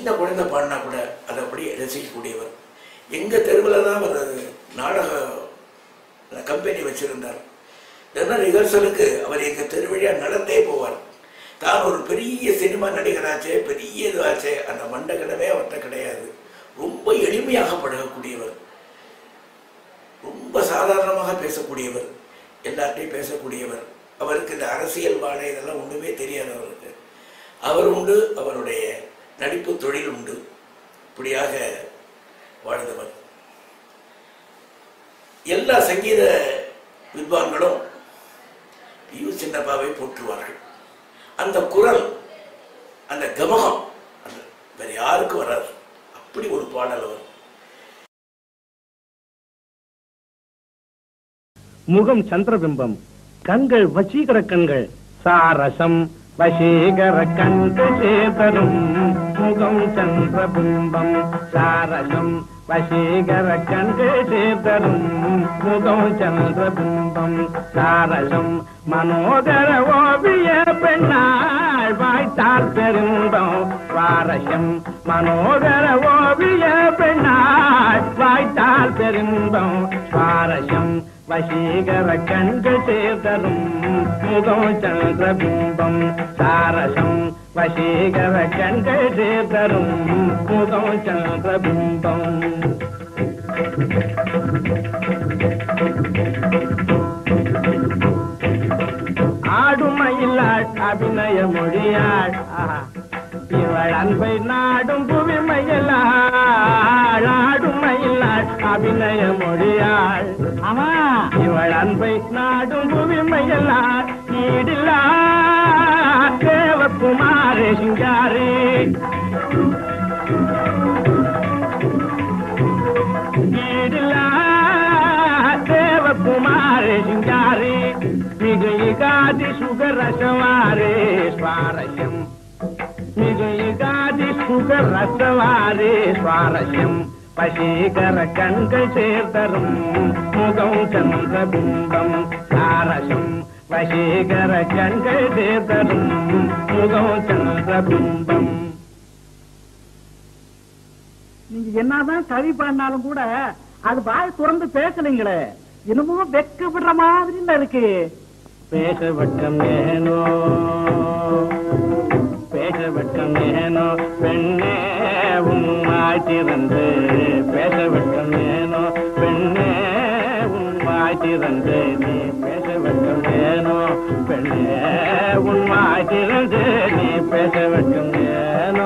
சின்ன குழந்தை பாடினா கூட அதை அப்படியே ரசிக்கக்கூடியவர். எங்கள் தெருவில் தான் அவர் நாடக கம்பெனி வச்சுருந்தார். தின ரிஹர்சலுக்கு அவர் எங்கள் தெரு வழியாக நடந்தே போவார். தான் ஒரு பெரிய சினிமா நடிகராச்சே, பெரிய இதுவாச்சே, அந்த மண்டகனமே அவர்கிட்ட கிடையாது. ரொம்ப எளிமையாக பழகக்கூடியவர், ரொம்ப சாதாரணமாக பேசக்கூடியவர், எல்லார்ட்டையும் பேசக்கூடியவர். அவருக்கு இந்த அரசியல் வாழை இதெல்லாம் ஒன்றுமே தெரியாது அவருக்கு. அவர் உண்டு, அவருடைய நடிப்பு தொழில் உண்டு, இப்படியாக வாழ்ந்தவர். எல்லா சங்கீத வித்வான்களும் யு சின்னப்பாவை போற்றுவார்கள். அந்த குரல், அந்த கமகம் அந்த வேற யாருக்கும் வராது. அப்படி ஒரு பாடல் அவர். முகம் சந்திரபிம்பம், கண்கள் வசீகர கண்கள், சாரசம் வசீகர கண்கள் சேதரும். முகம் சந்திரபிம்பம், சாரசம் வசீகர கண்கள் சேதரும். முகம் சந்திரபிம்பம், சாரசம் மனோதர ஓவிய பெண்ணாள் வாய்த்தால் பெருந்தம். சுவாரஸ்யம் மனோதர ஓவிய பெண்ணாள் வாய்த்தால் பெருந்தம். சுவாரஸ்யம் வசீகர கண்கள் சேதரும். முகம் சந்திரபிம்பம், சாரசம் வசீகர கண்கள் சேதரும். முகம் சந்திரபிம்பம். ஆடுமயிலாள் அபிநய மொழியாள், இவள் அன்பை நாடும் புவிமயிலாள். ஆடுமயிலாள் அபிநய மொழியாள், ஆமா இவள் அன்பை நாடும் புவிமயிலாள். ஈடில்லா தேவகுமாரே சிங்காரே, ஈடில்லா தேவகுமாரே சிங்காரே. மிகுகாதி சுகரசவாரே சுவாரஸ்யம், மிகுகாதி சுகரசவாரே சுவாரஸ்யம் வசீகர கண்கள் சேர்தரும். முகம் சந்திரபிம்பம், சாரசம் வசீகர கண்கள் சேர்தரும். முகம் சந்திரபிம்பம். நீங்க என்னதான் கவி பாடினாலும் கூட அது வாய் திறந்து பேசலைங்களே, இன்னமும் வெக்க விடுற மாதிரி இருக்கு. பேச வட்டம் ஏனோ, பேச வட்டம் ஏனோ பெண்ணே உன்வாய் திறந்து. பேச வட்டம் ஏனோ பெண்ணே உன்வாய் திறந்து. நீ பேச வட்டம் ஏனோ பெண்ணே உன்வாய் திறந்து. நீ பேச வட்டம் ஏனோ.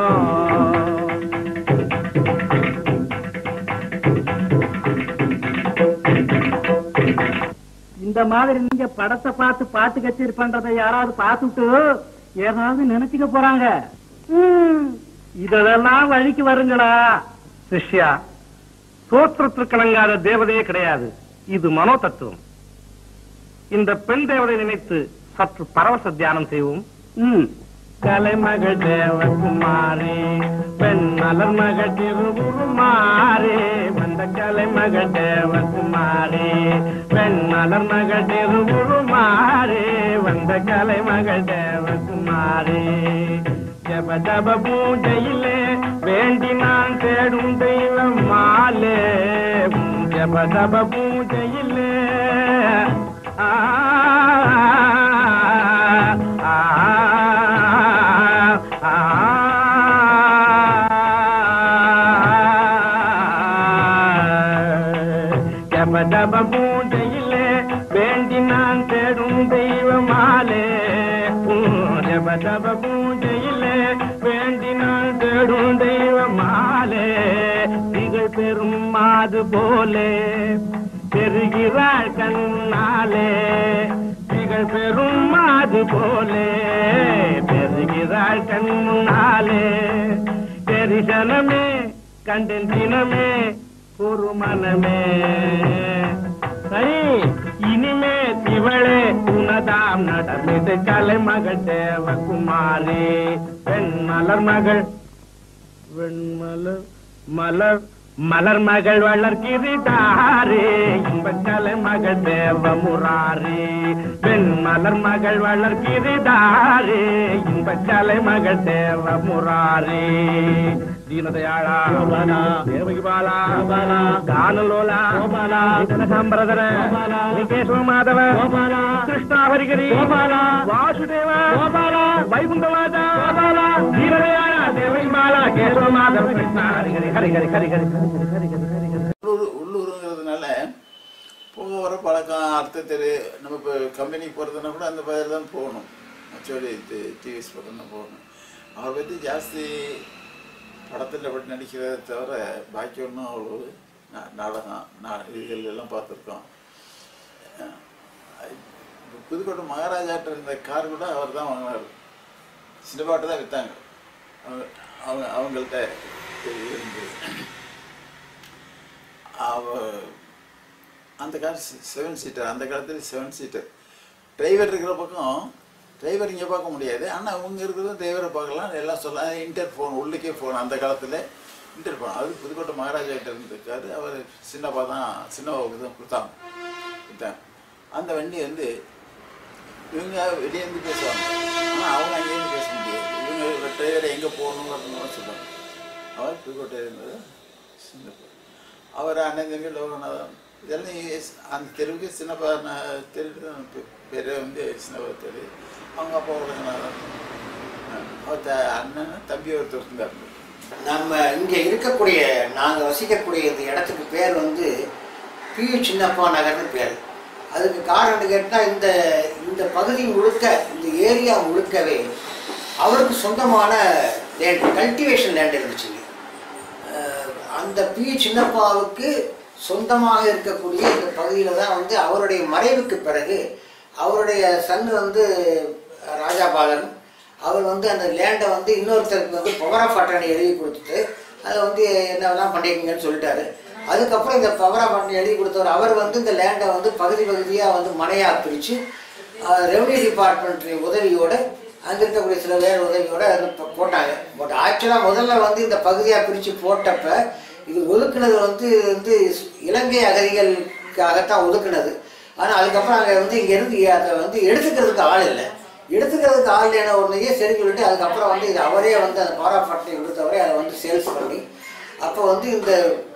இந்த மாதிரி நீங்க படத்தை பார்த்து பாட்டு கச்சேரி பண்றதை யாராவது பார்த்துட்டு ஏதாவது நினைச்சுக்க போறாங்க. இதெல்லாம் வழிக்கு வருங்களா சிஷ்யா? தோற்றத்திற்கணங்காத தேவதையே கிடையாது, இது மனோ தத்துவம். இந்த பெண் தேவதை நினைத்து சற்று பரவச தியானம் செய்வோம். கலைமகள் தேவகுமாரி, பெண் மலர் மகள் திருவுருமாறே. வந்த கலைமகள் தேவகுமாரி, பெண் மலர் மகள் திருவுருமாறே. வந்த கலைமகள் தேவகுமாரி. ஜப ஜப பூஜையிலே வேண்டி நான் தேடும் தெய்வம் மாலே. ஜப ஜப பூஜையிலே ஆ ஜப பூஜையிலே வேண்டி நான் தேடும் தெய்வமாலே. ஜப ஜப பூஜையிலே வேண்டி நான் தேடும் தெய்வமாலே. திகழ் பெரும் மாது போலே பெறுகிறாள் கண்ணாலே. திகழ் பெரும் மாது போலே பெறுகிறாள் கண்ணாலே. தரிசனமே கண்டன் தினமே ஒரு மனமே. சரி இனிமே இவளே உனதாம் நடமிது. கலைமகள் தேவகுமாரி, பெண் மலர் மகள் வெண்மலர் மலர் மலர் மகள் வளர்கிறிதாரே. இன்ப கலைமகள் தேவமுராரே. பெண் மலர் மகள் வளர்கிறிதாரே. இன்ப கலைமகள் தேவமுராரே. ದೀನದಯಾಳ ದೇವಗಿ ಬಾಲ ಗಾನಲೋಲ ಸಾಂಬರದರ ಕೇಶವ ಮಾಧವ ಕೃಷ್ಣ ಹರಿಗಿರಿ ವಾಸುದೇವ ವೈಕುಂಠವಾದ ದೀನದಯಾಳ ದೇವಗಿ ಬಾಲ ಕೇಶವ ಮಾಧವ ಕೃಷ್ಣ ಹರಿಗಿರಿ ಹರಿಗರಿ ಹರಿಗರಿ உள்ளூருங்கிறதுனால போக வர பழக்கம் அர்த்தத்தில் நம்ம இப்போ கம்பெனிக்கு போகிறதுனா கூட அந்த பதில் தான் போகணும் மற்றபடி டிவிஎஸ் பக்கம் தான் போகணும். அவரை பற்றி ஜாஸ்தி படத்தில் பற்றி நடிக்கிறத தவிர பாக்கி ஒன்றும் அவ்வளோ நாடகம் நா இதுகள் எல்லாம் பார்த்துருக்கோம். புதுக்கோட்டை மகாராஜாட்ட இருந்த கார் கூட அவர் தான் வாங்கினார். சினிமாட்டை தான் விற்றாங்க அவங்க அவங்க அவங்கள்ட்ட இருந்து. அவ அந்த கார் செவன் சீட்டர், அந்த காலத்தில் செவன் சீட்டர். டிரைவர் இருக்கிற பக்கம் டிரைவர் இங்கே பார்க்க முடியாது, ஆனால் அவங்க இருக்கிறது டிரைவரை பார்க்கலாம், எல்லாம் சொல்லலாம். இன்டர் ஃபோன் உள்ளுக்கே ஃபோன், அந்த காலத்தில் இன்டர் ஃபோன். அது புதுக்கோட்டை மகாராஜாக்கிட்ட இருந்திருக்காரு. அவர் சின்னப்பா தான் சின்னப்பாவுக்கு தான் கொடுத்தாங்க கொடுத்தாங்க அந்த வண்டி வந்து இவங்க வெளியேருந்து பேசுவாங்க, ஆனால் அவங்க அங்கேருந்து பேச முடியாது. இவங்க டிரைவரை எங்கே போகணும் அப்படின்னு சொல்லுவாங்க. அவர் புதுக்கோட்டை இருந்தது சின்னப்பா. அவர் அண்ணன் தம்பி லோகநாதன் இதெல்லாம் அந்த தெருவுக்கு சின்னப்பா தெரு பேர் வந்து சின்னப்பா தெரு. அவங்க அப்பா லோகநாதன், அவர் அண்ணன் தம்பி ஒருத்தர் இருந்தார். நம்ம இங்கே இருக்கக்கூடிய நாங்கள் வசிக்கக்கூடிய இந்த இடத்துக்கு பேர் வந்து பி சின்னப்பா நகர்னு பேர். அதுக்கு காரணம் கேட்டால் இந்த இந்த பகுதி முழுக்க இந்த ஏரியா முழுக்கவே அவருக்கு சொந்தமான லேண்ட், கல்டிவேஷன் லேண்ட் இருந்துச்சுங்க. அந்த பி சின்னப்பாவுக்கு சொந்தமாக இருக்கக்கூடிய இந்த பகுதியில் தான் வந்து அவருடைய மறைவுக்கு பிறகு அவருடைய சன் வந்து ராஜாபாலன் அவர் வந்து அந்த லேண்டை வந்து இன்னொருத்தருக்கு வந்து பவர் ஆஃப் அட்டர்னி எழுதி கொடுத்துட்டு அதை வந்து என்னெல்லாம் பண்ணிக்கங்கன்னு சொல்லிட்டாரு. அதுக்கப்புறம் இந்த பவர் ஆஃப் அட்டர்னி எழுதி கொடுத்தவர் அவர் வந்து இந்த லேண்டை வந்து பகுதி பகுதியாக வந்து மனையாக பிரித்து ரெவன்யூ டிபார்ட்மெண்ட் உதவியோடு அங்கே இருக்கக்கூடிய சில வேறு உதவியோடு அது போட்டாங்க. பட் ஆக்சுவலாக முதல்ல வந்து இந்த பகுதியாக பிரித்து போட்டப்ப இது ஒதுக்குனது வந்து வந்து இலங்கை அகதிகளுக்காகத்தான் ஒதுக்குனது. ஆனால் அதுக்கப்புறம் அங்கே வந்து இங்கேருந்து அதை வந்து எடுத்துக்கிறதுக்கு ஆள் இல்லை. எடுத்துக்கிறதுக்கு ஆள் இல்லைன்னா ஒன்றையே சரி சொல்லிட்டு அதுக்கப்புறம் வந்து இது அவரே வந்து அந்த பாராப்பட்டை கொடுத்தவரே அதை வந்து சேல்ஸ் பண்ணி அப்போ வந்து இந்த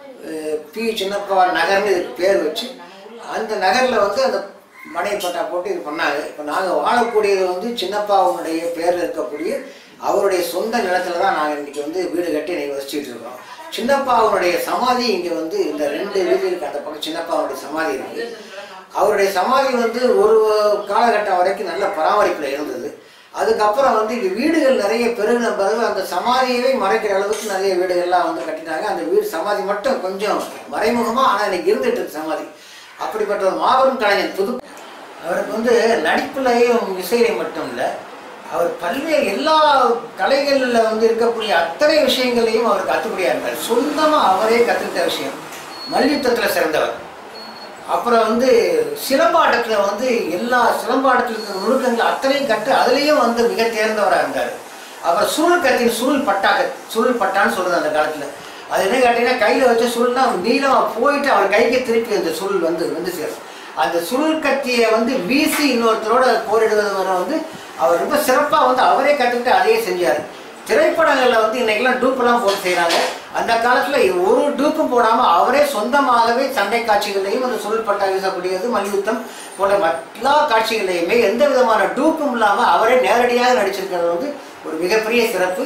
பி சின்னப்பா நகர்னு இதுக்கு பேர் வச்சு அந்த நகரில் வந்து அந்த மனை பட்டா போட்டு இது பண்ணாங்க. இப்போ நாங்கள் வாழக்கூடியது வந்து சின்னப்பாவுடைய பேரில் இருக்கக்கூடிய அவருடைய சொந்த நிலத்தில் தான் நாங்கள் இன்றைக்கி வந்து வீடு கட்டி இன்றைக்கி வசிச்சுட்டு இருக்கோம். சின்னப்பாவுடைய சமாதி இங்கே வந்து இந்த ரெண்டு வீடுகளுக்கு அந்த பக்கம் சின்னப்பாவுடைய சமாதி இருக்குது. அவருடைய சமாதி வந்து ஒரு காலகட்டம் வரைக்கும் நல்ல பராமரிப்பில் இருந்தது. அதுக்கப்புறம் வந்து இங்கே வீடுகள் நிறைய பெருகின பிறகு அந்த சமாதியவே மறைக்கிற அளவுக்கு நிறைய வீடுகள்லாம் வந்து கட்டினாங்க. அந்த வீடு சமாதி மட்டும் கொஞ்சம் மறைமுகமாக ஆனால் இன்னைக்கு இருந்துட்டு இருக்கு சமாதி. அப்படிப்பட்ட ஒரு மாபெரும் கலைஞர். புது அவருக்கு வந்து நடிப்புலையும் இசையிலையும் மட்டும் இல்லை, அவர் பல்வேறு எல்லா கலைகளில் வந்து இருக்கக்கூடிய அத்தனை விஷயங்களையும் அவர் கற்றுக்கூடியா இருந்தார். சொந்தமாக அவரே கற்றுக்கிட்ட விஷயம் மல்யுத்தத்தில் சிறந்தவர். அப்புறம் வந்து சிலம்பாட்டத்தில் வந்து எல்லா சிலம்பாட்டத்தில் இருக்கிற நுணுக்கங்கள் அத்தனையும் கற்று அதுலேயும் வந்து மிக தேர்ந்தவராக இருந்தார். அப்புறம் சுருள் கத்தின் சுருள் பட்டா சுருள் பட்டான்னு சொல்லுது அந்த காலத்தில். அது என்ன கேட்டீங்கன்னா கையில் வச்ச சுருள்னா நீளமாக போயிட்டு அவர் கைக்கு திருப்பி அந்த சுருள் வந்து வந்து சேரும். அந்த சுருள் கத்தியை வந்து வீசி இன்னொருத்தரோட போரிடுவது வரை வந்து அவர் ரொம்ப சிறப்பாக வந்து அவரே கற்றுக்கிட்டு அதையே செஞ்சார். திரைப்படங்களில் வந்து இன்னைக்கெல்லாம் டூப்பெல்லாம் போட்டு செய்கிறாங்க. அந்த காலத்தில் ஒரு டூப்பும் போடாமல் அவரே சொந்தமாகவே சண்டை காட்சிகளையும் அந்த சுருள் பட்டா வீசக்கூடியது மல்யுத்தம் போன்ற எல்லா காட்சிகளையுமே எந்த விதமான டூப்பும் இல்லாமல் அவரே நேரடியாக நடிச்சிருக்கிறது வந்து ஒரு மிகப்பெரிய சிறப்பு.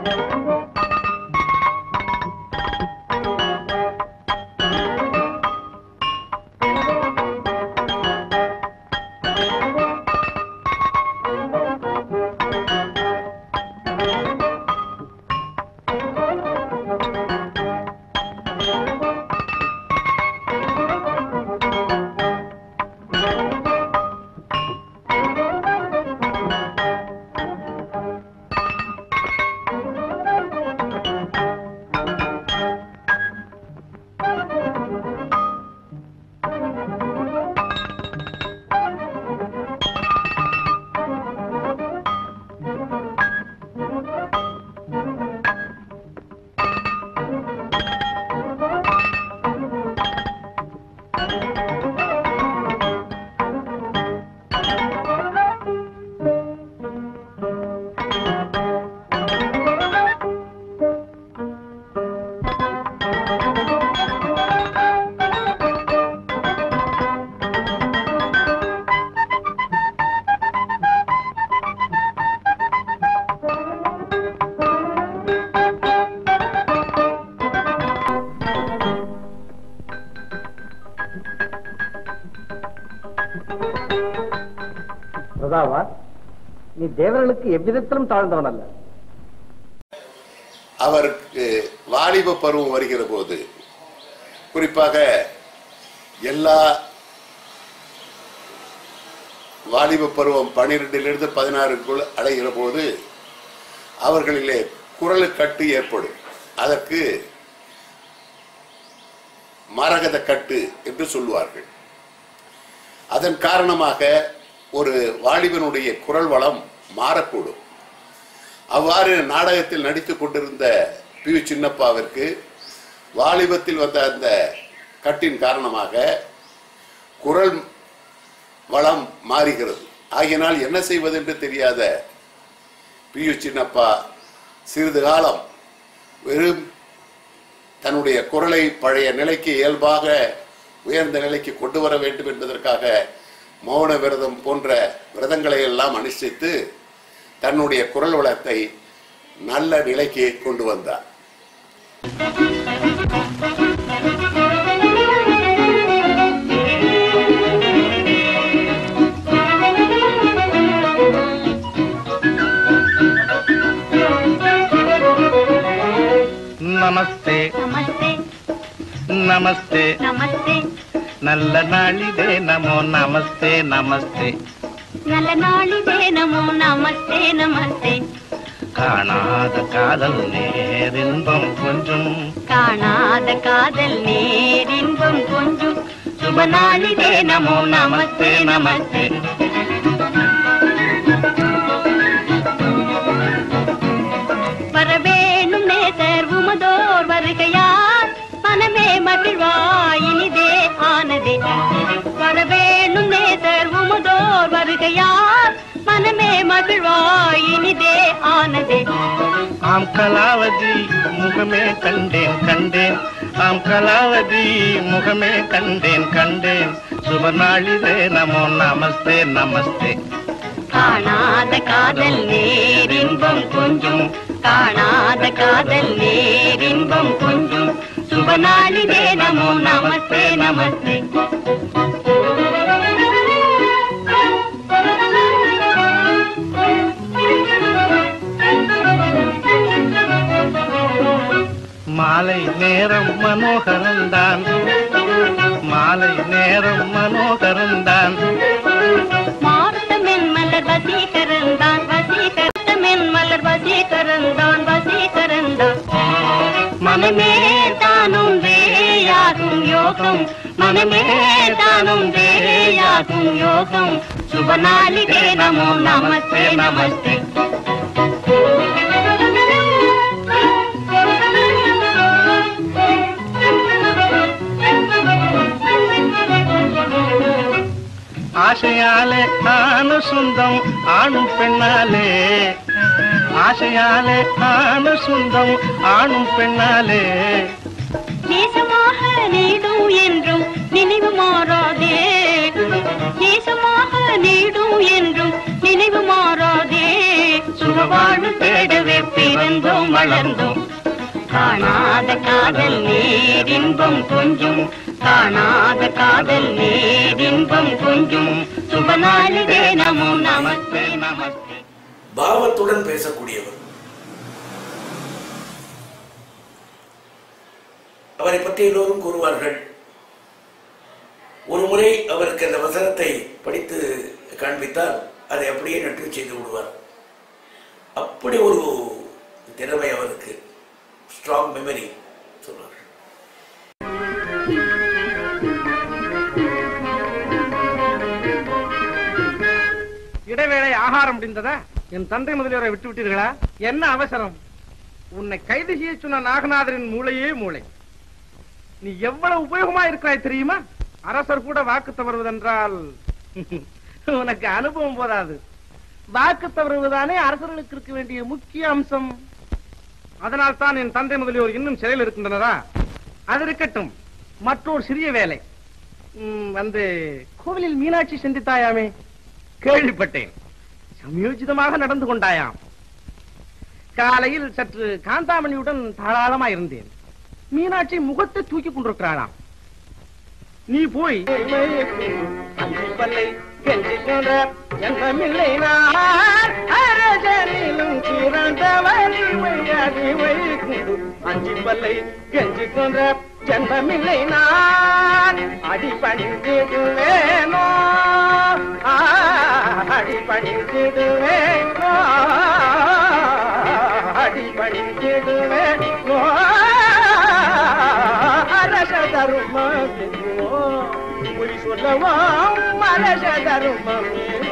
நீ தேவர்களுக்கு எவ்விதத்திலும் தாழ்ந்தவன் அல்ல. அவருக்கு வாலிப பருவம் வருகிற போது, குறிப்பாக எல்லா வாலிப பருவம் பனிரெண்டிலிருந்து பதினாறுக்குள் அடைகிற போது அவர்களிலே குரல் கட்டு ஏற்படும். அதற்கு மரகத கட்டு என்று சொல்லுவார்கள். அதன் காரணமாக ஒரு வாலிபனுடைய குரல் வளம் மாறக்கூடும். அவ்வாறு நாடகத்தில் நடித்துக் கொண்டிருந்த பி யு சின்னப்பாவிற்கு வாலிபத்தில் வந்த அந்த கட்டின் காரணமாக குரல் வளம் மாறுகிறது. ஆகினால் என்ன செய்வது என்று தெரியாத பி யு சின்னப்பா சிறிது காலம் வெறும் தன்னுடைய குரலை பழைய நிலைக்கு இயல்பாக உயர்ந்த நிலைக்கு கொண்டு வர வேண்டும் என்பதற்காக மௌன விரதம் போன்ற விரதங்களை எல்லாம் அனுஷ்டித்து தன்னுடைய குரல் வளத்தை நல்ல நிலைக்கு கொண்டு வந்தார். நமஸ்தே நமஸ்தே நமஸ்தே நமஸ்தே நல்ல நாளிதே நமோ நமஸ்தே நமஸ்தே நல்ல நாளிதே நமோ நமஸ்தே நமஸ்தே காணாத காதல் நேரின்பம் கொஞ்சம் காணாத காதல் நேரின்பம் கொஞ்சம் சுப நாளிதே நமோ நமஸ்தே நமஸ்தே வரவேணும் நேசர் உமதோர் வருகையார் மனமே மகிழ்வாயினிதே ஆனதே வரவேணும் நேசர் உமதோர் வருகையார் மனமே மகிழ்வாயினிதே ஆனதே ஆம் கலாவதி முகமே கண்டேன் கண்டேன் ஆம் கலாவதி முகமே கண்டேன் கண்டேன் சுப நாளிதே நமோ நமஸ்தே நமஸ்தே காணாத காதல் நேரின்பம் கொஞ்சம் காணாத காதல் நேரின்பம் கொஞ்சம் சுப நாளிதே நமோ நமஸ்தே நமஸ்தே மாலை நேரம் மனோகரந்தான் மாலை நேரம் மனோகரந்தான் மார்த்தமென் மலர் வசீகரந்தான் வசீகரத்தமென் மலர் வசீகரந்தான் வசீகரந்தான் மனமே தானும் வேயாகும் யோகம் மனமே தானும் வேயாகும் யோகம் சுப நாளிதே நமோ நமஸ்தே நமஸ்தே ஆசையாலே ஆணு சொந்தம் ஆணும் பெண்ணாலே ஆசையாலே ஆணு சொந்தம் ஆணும் பெண்ணாலே நேசமாக நீடும் என்றும் நினைவு மாறாதே நேசமாக நீடும் என்றும் நினைவு மாறாதே சுகவாழ்வு தேடவே பிறந்தோம் வளர்ந்தோம். காணாத காதல் நேரின்பம் கொஞ்சம், காணாத காதல் நேரின்பம் கொஞ்சம். சுபநாளிதே நமோ நமஸ்தே நமஸ்தே. பாவத்துடன் பேசக்கூடியவர். அவரை பற்றி எல்லோரும் கூறுவார்கள். ஒரு முறை அவருக்கு அந்த வசனத்தை படித்து காண்பித்தால் அதை அப்படியே நட்டு செய்து விடுவார். அப்படி ஒரு திறமை அவருக்கு, ஸ்ட்ராங் மெமரி சொல்வார்கள். இடைவேளை ஆகாரம் முடிந்ததா? என் தந்தை முதலியவரை விட்டு விட்டீர்களா? என்ன அவசரம்? உன்னை கைது செய்ய சொன்ன நாகநாதரின் மூளையே மூளை. நீ எவ்வளவு உபயோகமா இருக்கிறாய் தெரியுமா? அரசர் கூட வாக்கு தவறுவதென்றால் உனக்கு அனுபவம் போதாது. வாக்கு தவறுவதானே அரசர்களுக்கு இருக்க வேண்டிய முக்கிய அம்சம். அதனால் தான் என் தந்தை முதலியோர் இன்னும் சிறையில் இருக்கின்றனரா? அது இருக்கட்டும், மற்றொரு சிறிய வேலை. வந்து கோவிலில் மீனாட்சி சந்தித்தாயாமே, கேள்விப்பட்டேன். சமயோஜிதமாக நடந்து கொண்டாயாம். காலையில் சற்று காந்தாமணியுடன் தாராளமா இருந்தேன். மீனாட்சி முகத்தை தூக்கி கொண்டிருக்கிறாளாம். நீ போய் பல்லை கெஞ்சிக்கொண்ட ஜன்மமில்லை நான் அரசனிலும் சிறந்தவள் வையாதி வைக்குண்டு அஞ்சி பல்லை கெஞ்சிக்கொண்ட ஜன்மமில்லை நான் அடிபணிந்திடுவேனோ அடிபணிந்திடுவேனோ அடிபணிந்திடுவேனோ அரச தருமம் மொழி சொல்லவும் அரச தருமம்.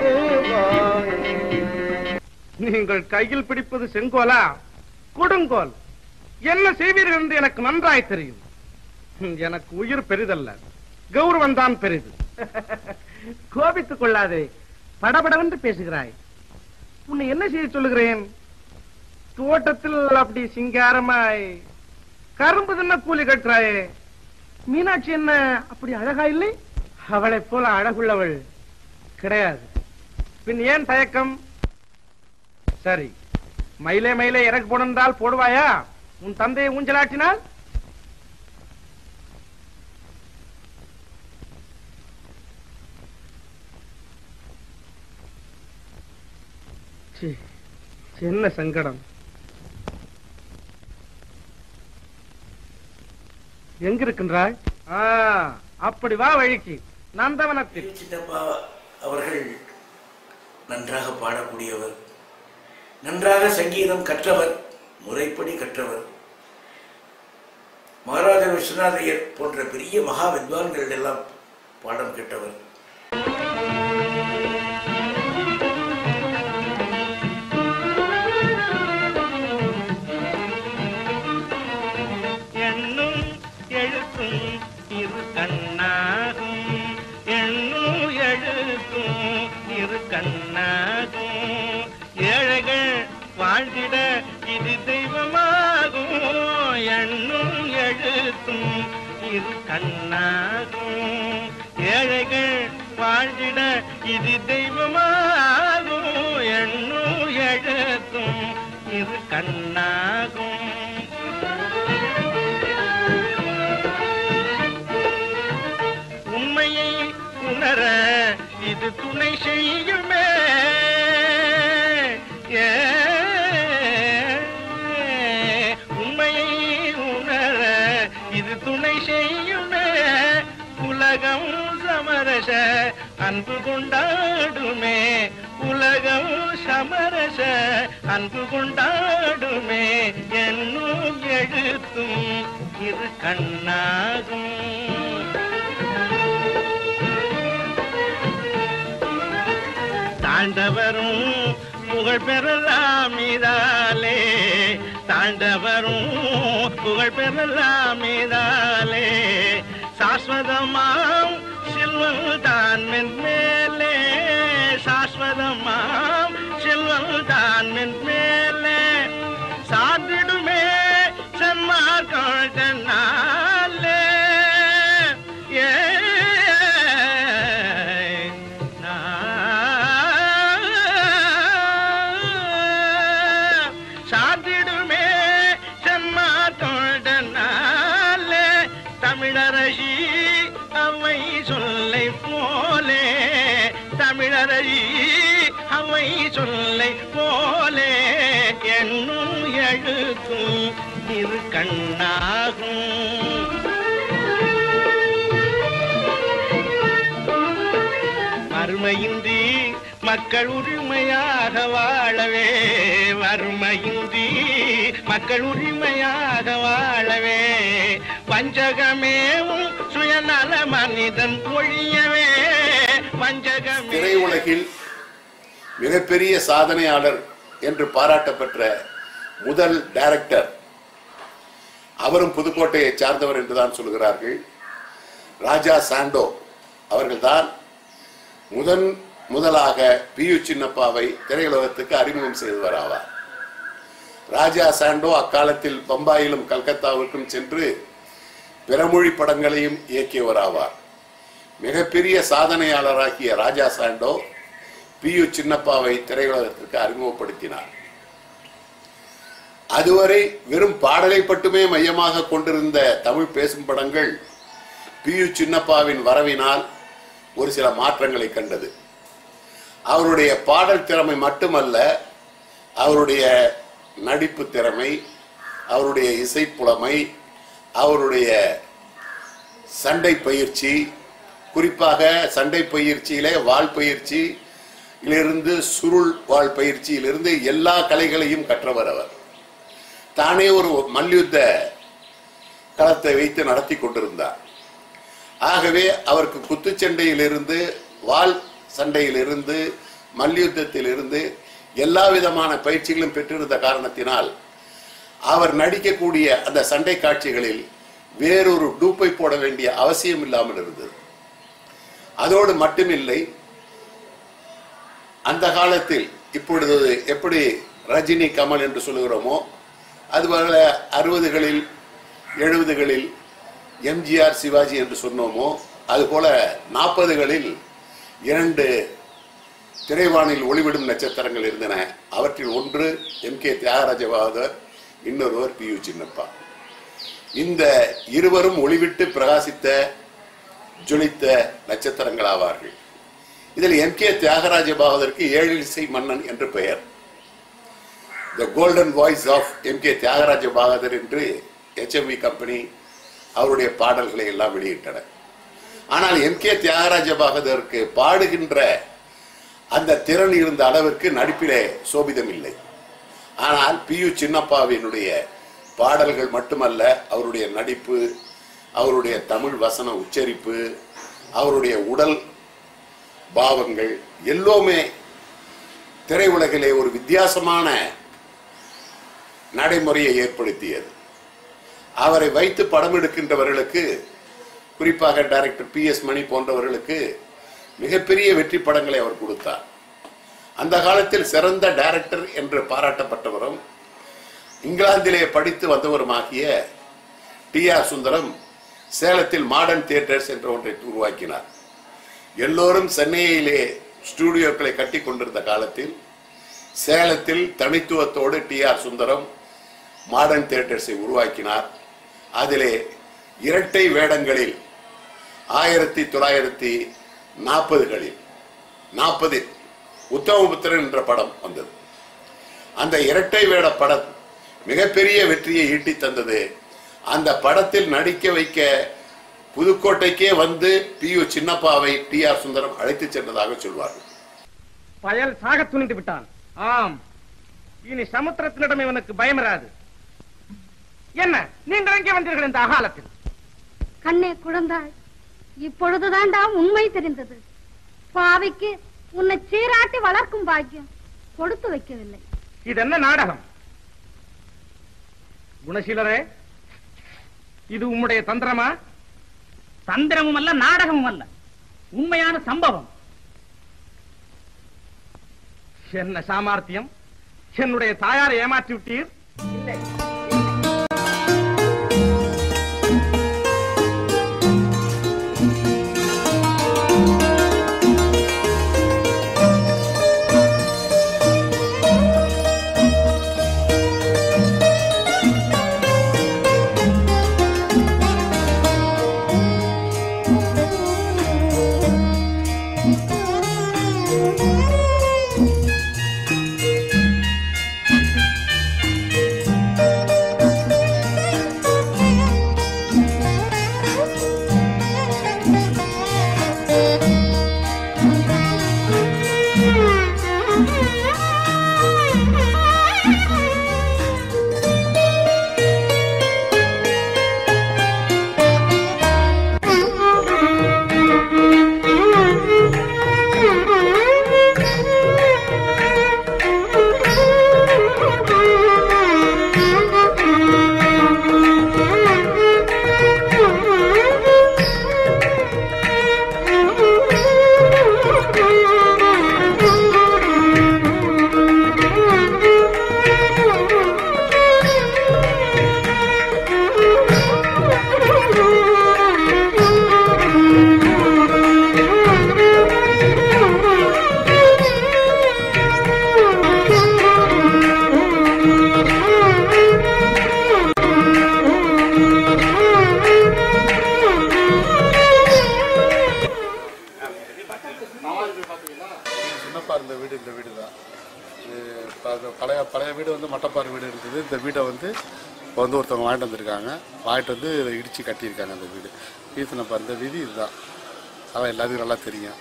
நீங்கள் கையில் பிடிப்பது செங்கோலா கொடுங்கோல்? என்ன செய்வீர்கள் என்று எனக்கு நன்றாய் தெரியும். எனக்கு உயிர் பெரிதல்ல, கௌரவம் தான் பெரிது. கோபித்துக் கொள்ளாதே, படபடவென்று பேசுகிறாய். உன்னை என்ன செய்ய சொல்லுகிறேன்? தோட்டத்தில் அப்படி சிங்காரமாய் கரும்பு தின்ன கூலி கட்டுறாயே. மீனாட்சி என்ன அப்படி அழகா இல்லை? அவளை போல அழகுள்ளவள் கிடையாது. பின் ஏன் தயக்கம்? சரி, மயிலே மயிலே இறக்கு போனால் போடுவாயா? உன் தந்தையை ஊஞ்சலாட்டினால்? என்ன சங்கடம். எங்க இருக்கின்றாய்? அப்படி வா வழிக்கு, நந்தவனத்தில். சின்னப்பா அவர்கள் நன்றாக பாடக்கூடியவர், நன்றாக சங்கீதம் கற்றவர், முறைப்படி கற்றவர். மகாராஜா விஸ்வநாதையர் போன்ற பெரிய மகா வித்வான்கள் எல்லாம் பாடம் கேட்டவர். எண்ணும் எழுத்தும் இரு கண்ணாகும், எண்ணும் எழுத்தும் இரு கண்ணாகும். ஏழைகள் வாழ்ந்திட இது தெய்வமாகும். எண்ணும் எழுத்தும் இரு கண்ணாகும். ஏழைகள் வாழ்ந்திட இது தெய்வமாகும். எண்ணும் எழுத்தும் இரு கண்ணாகும். உண்மையை உணர இது துணை செய்யுமே. உண்மையை உணர இது துணை செய்யுமே. உலகம் சமரச அன்பு கொண்டாடுமே. உலகம் சமரச அன்பு கொண்டாடுமே. என்னும் எழுத்தும் இரு கண்ணாகும். தாண்டவரும் புகழ் பெறலாம் இதாலே, தாண்டவரும் புகழ் பெறலாம் இதாலே. சாஸ்வதமாம் செல்வம் தான் மென்மேலே, சாஸ்வதமாம் செல்வம் தான் மென்மேலே. சார்ந்திடுமே சன்மார்க்கம் தன்னாலே. ஏ சார்ந்திடுமே வரை அவை சொல்லை போலே எண்ணும் எழுத்தும் இரு கண்ணாகும். வறுமையின்றி மக்கள் உரிமையாக வாழவே, வறுமையின்றி மக்கள் உரிமையாக வாழவே, வஞ்சகமேவும் சுயநல மனிதன் ஒழியவே, வஞ்சகமே. திரையுலகில் மிகப்பெரிய சாதனையாளர் என்று பாராட்டப்பெற்ற முதல் டைரக்டர் அவரும் புதுக்கோட்டையை சார்ந்தவர் என்றுதான் சொல்கிறார்கள். ராஜா சாண்டோ அவர்கள்தான் முதன் முதலாக பி யு சின்னப்பாவை திரையுலகத்துக்கு அறிமுகம் செய்தவர் ஆவார். ராஜா சாண்டோ அக்காலத்தில் பம்பாயிலும் கல்கத்தாவிற்கும் சென்று பிறமொழி படங்களையும் இயக்கியவர் ஆவார். மிகப்பெரிய சாதனையாளராகிய ராஜா சாண்டோ பி யு சின்னப்பாவை திரையுலகத்திற்கு அறிமுகப்படுத்தினார். அதுவரை வெறும் பாடலை மட்டுமே மையமாக கொண்டிருந்த தமிழ் பேசும் படங்கள் பி யு சின்னப்பாவின் வரவினால் ஒரு சில மாற்றங்களை கண்டது. அவருடைய பாடல் திறமை மட்டுமல்ல, அவருடைய நடிப்பு திறமை, அவருடைய இசைப்புலமை, அவருடைய சண்டை பயிற்சி, குறிப்பாக சண்டை பயிற்சியிலே வாள் பயிற்சியிலிருந்து சுருள் வாள் பயிற்சியிலிருந்து எல்லா கலைகளையும் கற்றவர் அவர். தானே ஒரு மல்யுத்த களத்தை வைத்து நடத்தி கொண்டிருந்தார். ஆகவே அவருக்கு குத்துச்சண்டையிலிருந்து வாள் சண்டையிலிருந்து மல்யுத்தத்திலிருந்து எல்லா விதமான பயிற்சிகளும் பெற்றிருந்த காரணத்தினால் அவர் நடிக்கக்கூடிய அந்த சண்டை காட்சிகளில் வேறொரு டூப்பை போட வேண்டிய அவசியம் இல்லாமல் இருந்தது. அதோடு மட்டுமில்லை, அந்த காலத்தில் இப்பொழுது எப்படி ரஜினி கமல் என்று சொல்லுகிறோமோ அதுபோல அறுபதுகளில் எழுபதுகளில் எம்ஜிஆர் சிவாஜி என்று சொன்னோமோ அதுபோல நாற்பதுகளில் இரண்டு திரைவானில் ஒளிவிடும் நட்சத்திரங்கள் இருந்தன. அவற்றில் ஒன்று எம் கே தியாகராஜ பாகவதர், இன்னொருவர் பி யு சின்னப்பா. இந்த இருவரும் ஒளிவிட்டு பிரகாசித்த ஜொலித்த நட்சத்திரங்கள் ஆவார்கள். இதில் எம் கே தியாகராஜ பாகவதற்கு ஏழிசை மன்னன் என்று பெயர். The golden voice of M K Thyagaraja Bhagavathar என்று எச் எம் வி கம்பெனி அவருடைய பாடல்களை எல்லாம் வெளியிட்டன. ஆனால் எம் கே தியாகராஜ பாகவதற்கு பாடுகின்ற அந்த திறன் இருந்த அளவிற்கு நடிப்பிலே சோபிதம் இல்லை. ஆனால் பி யு சின்னப்பாவினுடைய பாடல்கள் மட்டுமல்ல, அவருடைய நடிப்பு, அவருடைய தமிழ் வசன உச்சரிப்பு, அவருடைய உடல் பாவங்கள் எல்லோருமே திரையுலகிலே ஒரு வித்தியாசமான நடைமுறையை ஏற்படுத்தியது. அவரை வைத்து படம் எடுக்கின்றவர்களுக்கு, குறிப்பாக டைரக்டர் பி எஸ் மணி போன்றவர்களுக்கு மிகப்பெரிய வெற்றி படங்களை அவர் கொடுத்தார். அந்த காலத்தில் சிறந்த டைரக்டர் என்று பாராட்டப்பட்டவரும் இங்கிலாந்திலே படித்து வந்தவருமாகிய டி ஆர் சுந்தரம் சேலத்தில் மாடர்ன் தியேட்டர்ஸ் என்ற ஒன்றை உருவாக்கினார். எல்லோரும் சென்னையிலே ஸ்டூடியோக்களை கட்டி கொண்டிருந்த காலத்தில் சேலத்தில் தனித்துவத்தோடு டி ஆர் சுந்தரம் மாடர்ன் தியேட்டர்ஸை உருவாக்கினார். அதிலே இரட்டை வேடங்களில் ஆயிரத்தி தொள்ளாயிரத்தி நாற்பதுகளில் நாற்பதில் உத்தமபுத்திரன் என்ற படம் வந்தது. அந்த இரட்டை வேட படம் மிகப்பெரிய வெற்றியை ஈட்டி தந்தது. அந்த படத்தில் நடிக்க வைக்க புதுக்கோட்டைக்கே வந்து பி யு சின்னப்பாவை டி ஆர் சுந்தரம் அழைத்து சென்றதாக சொல்வார்கள். பயல் சாக துணிந்து விட்டான். ஆம், இனி சமுத்திரத்தினிடம் இவனுக்கு பயமராது. என்ன நீங்கள் எங்கே வந்தீர்கள் இந்த அகாலத்தில்? கண்ணே குழந்தாய், இப்பொழுதுதான்டா உண்மை தெரிந்தது. பாவிக்கு உன்னை சீராட்டி வளர்க்கும் பாக்கியம் கொடுத்து வைக்கவில்லை. இது என்ன நாடகம்? குணசீலரே, இது உம்முடைய தந்திரமா? தந்திரமும் அல்ல, நாடகமும் அல்ல, உண்மையான சம்பவம். என்ன சாமர்த்தியம்! என்னுடைய தாயாரை ஏமாற்றி விட்டீர். இல்லை, பழைய வீடு வந்து மட்டப்பாறை வீடு இருக்குது. இந்த வீடை வந்து இப்போ வந்து ஒருத்தவங்க வாங்கிட்டு வந்திருக்காங்க. வாங்கிட்டு வந்து இடித்து கட்டியிருக்காங்க அந்த வீடு. பி சின்னப்பா இந்த வீதி இதுதான். அதான் எல்லாத்துக்கும் நல்லா தெரியும்.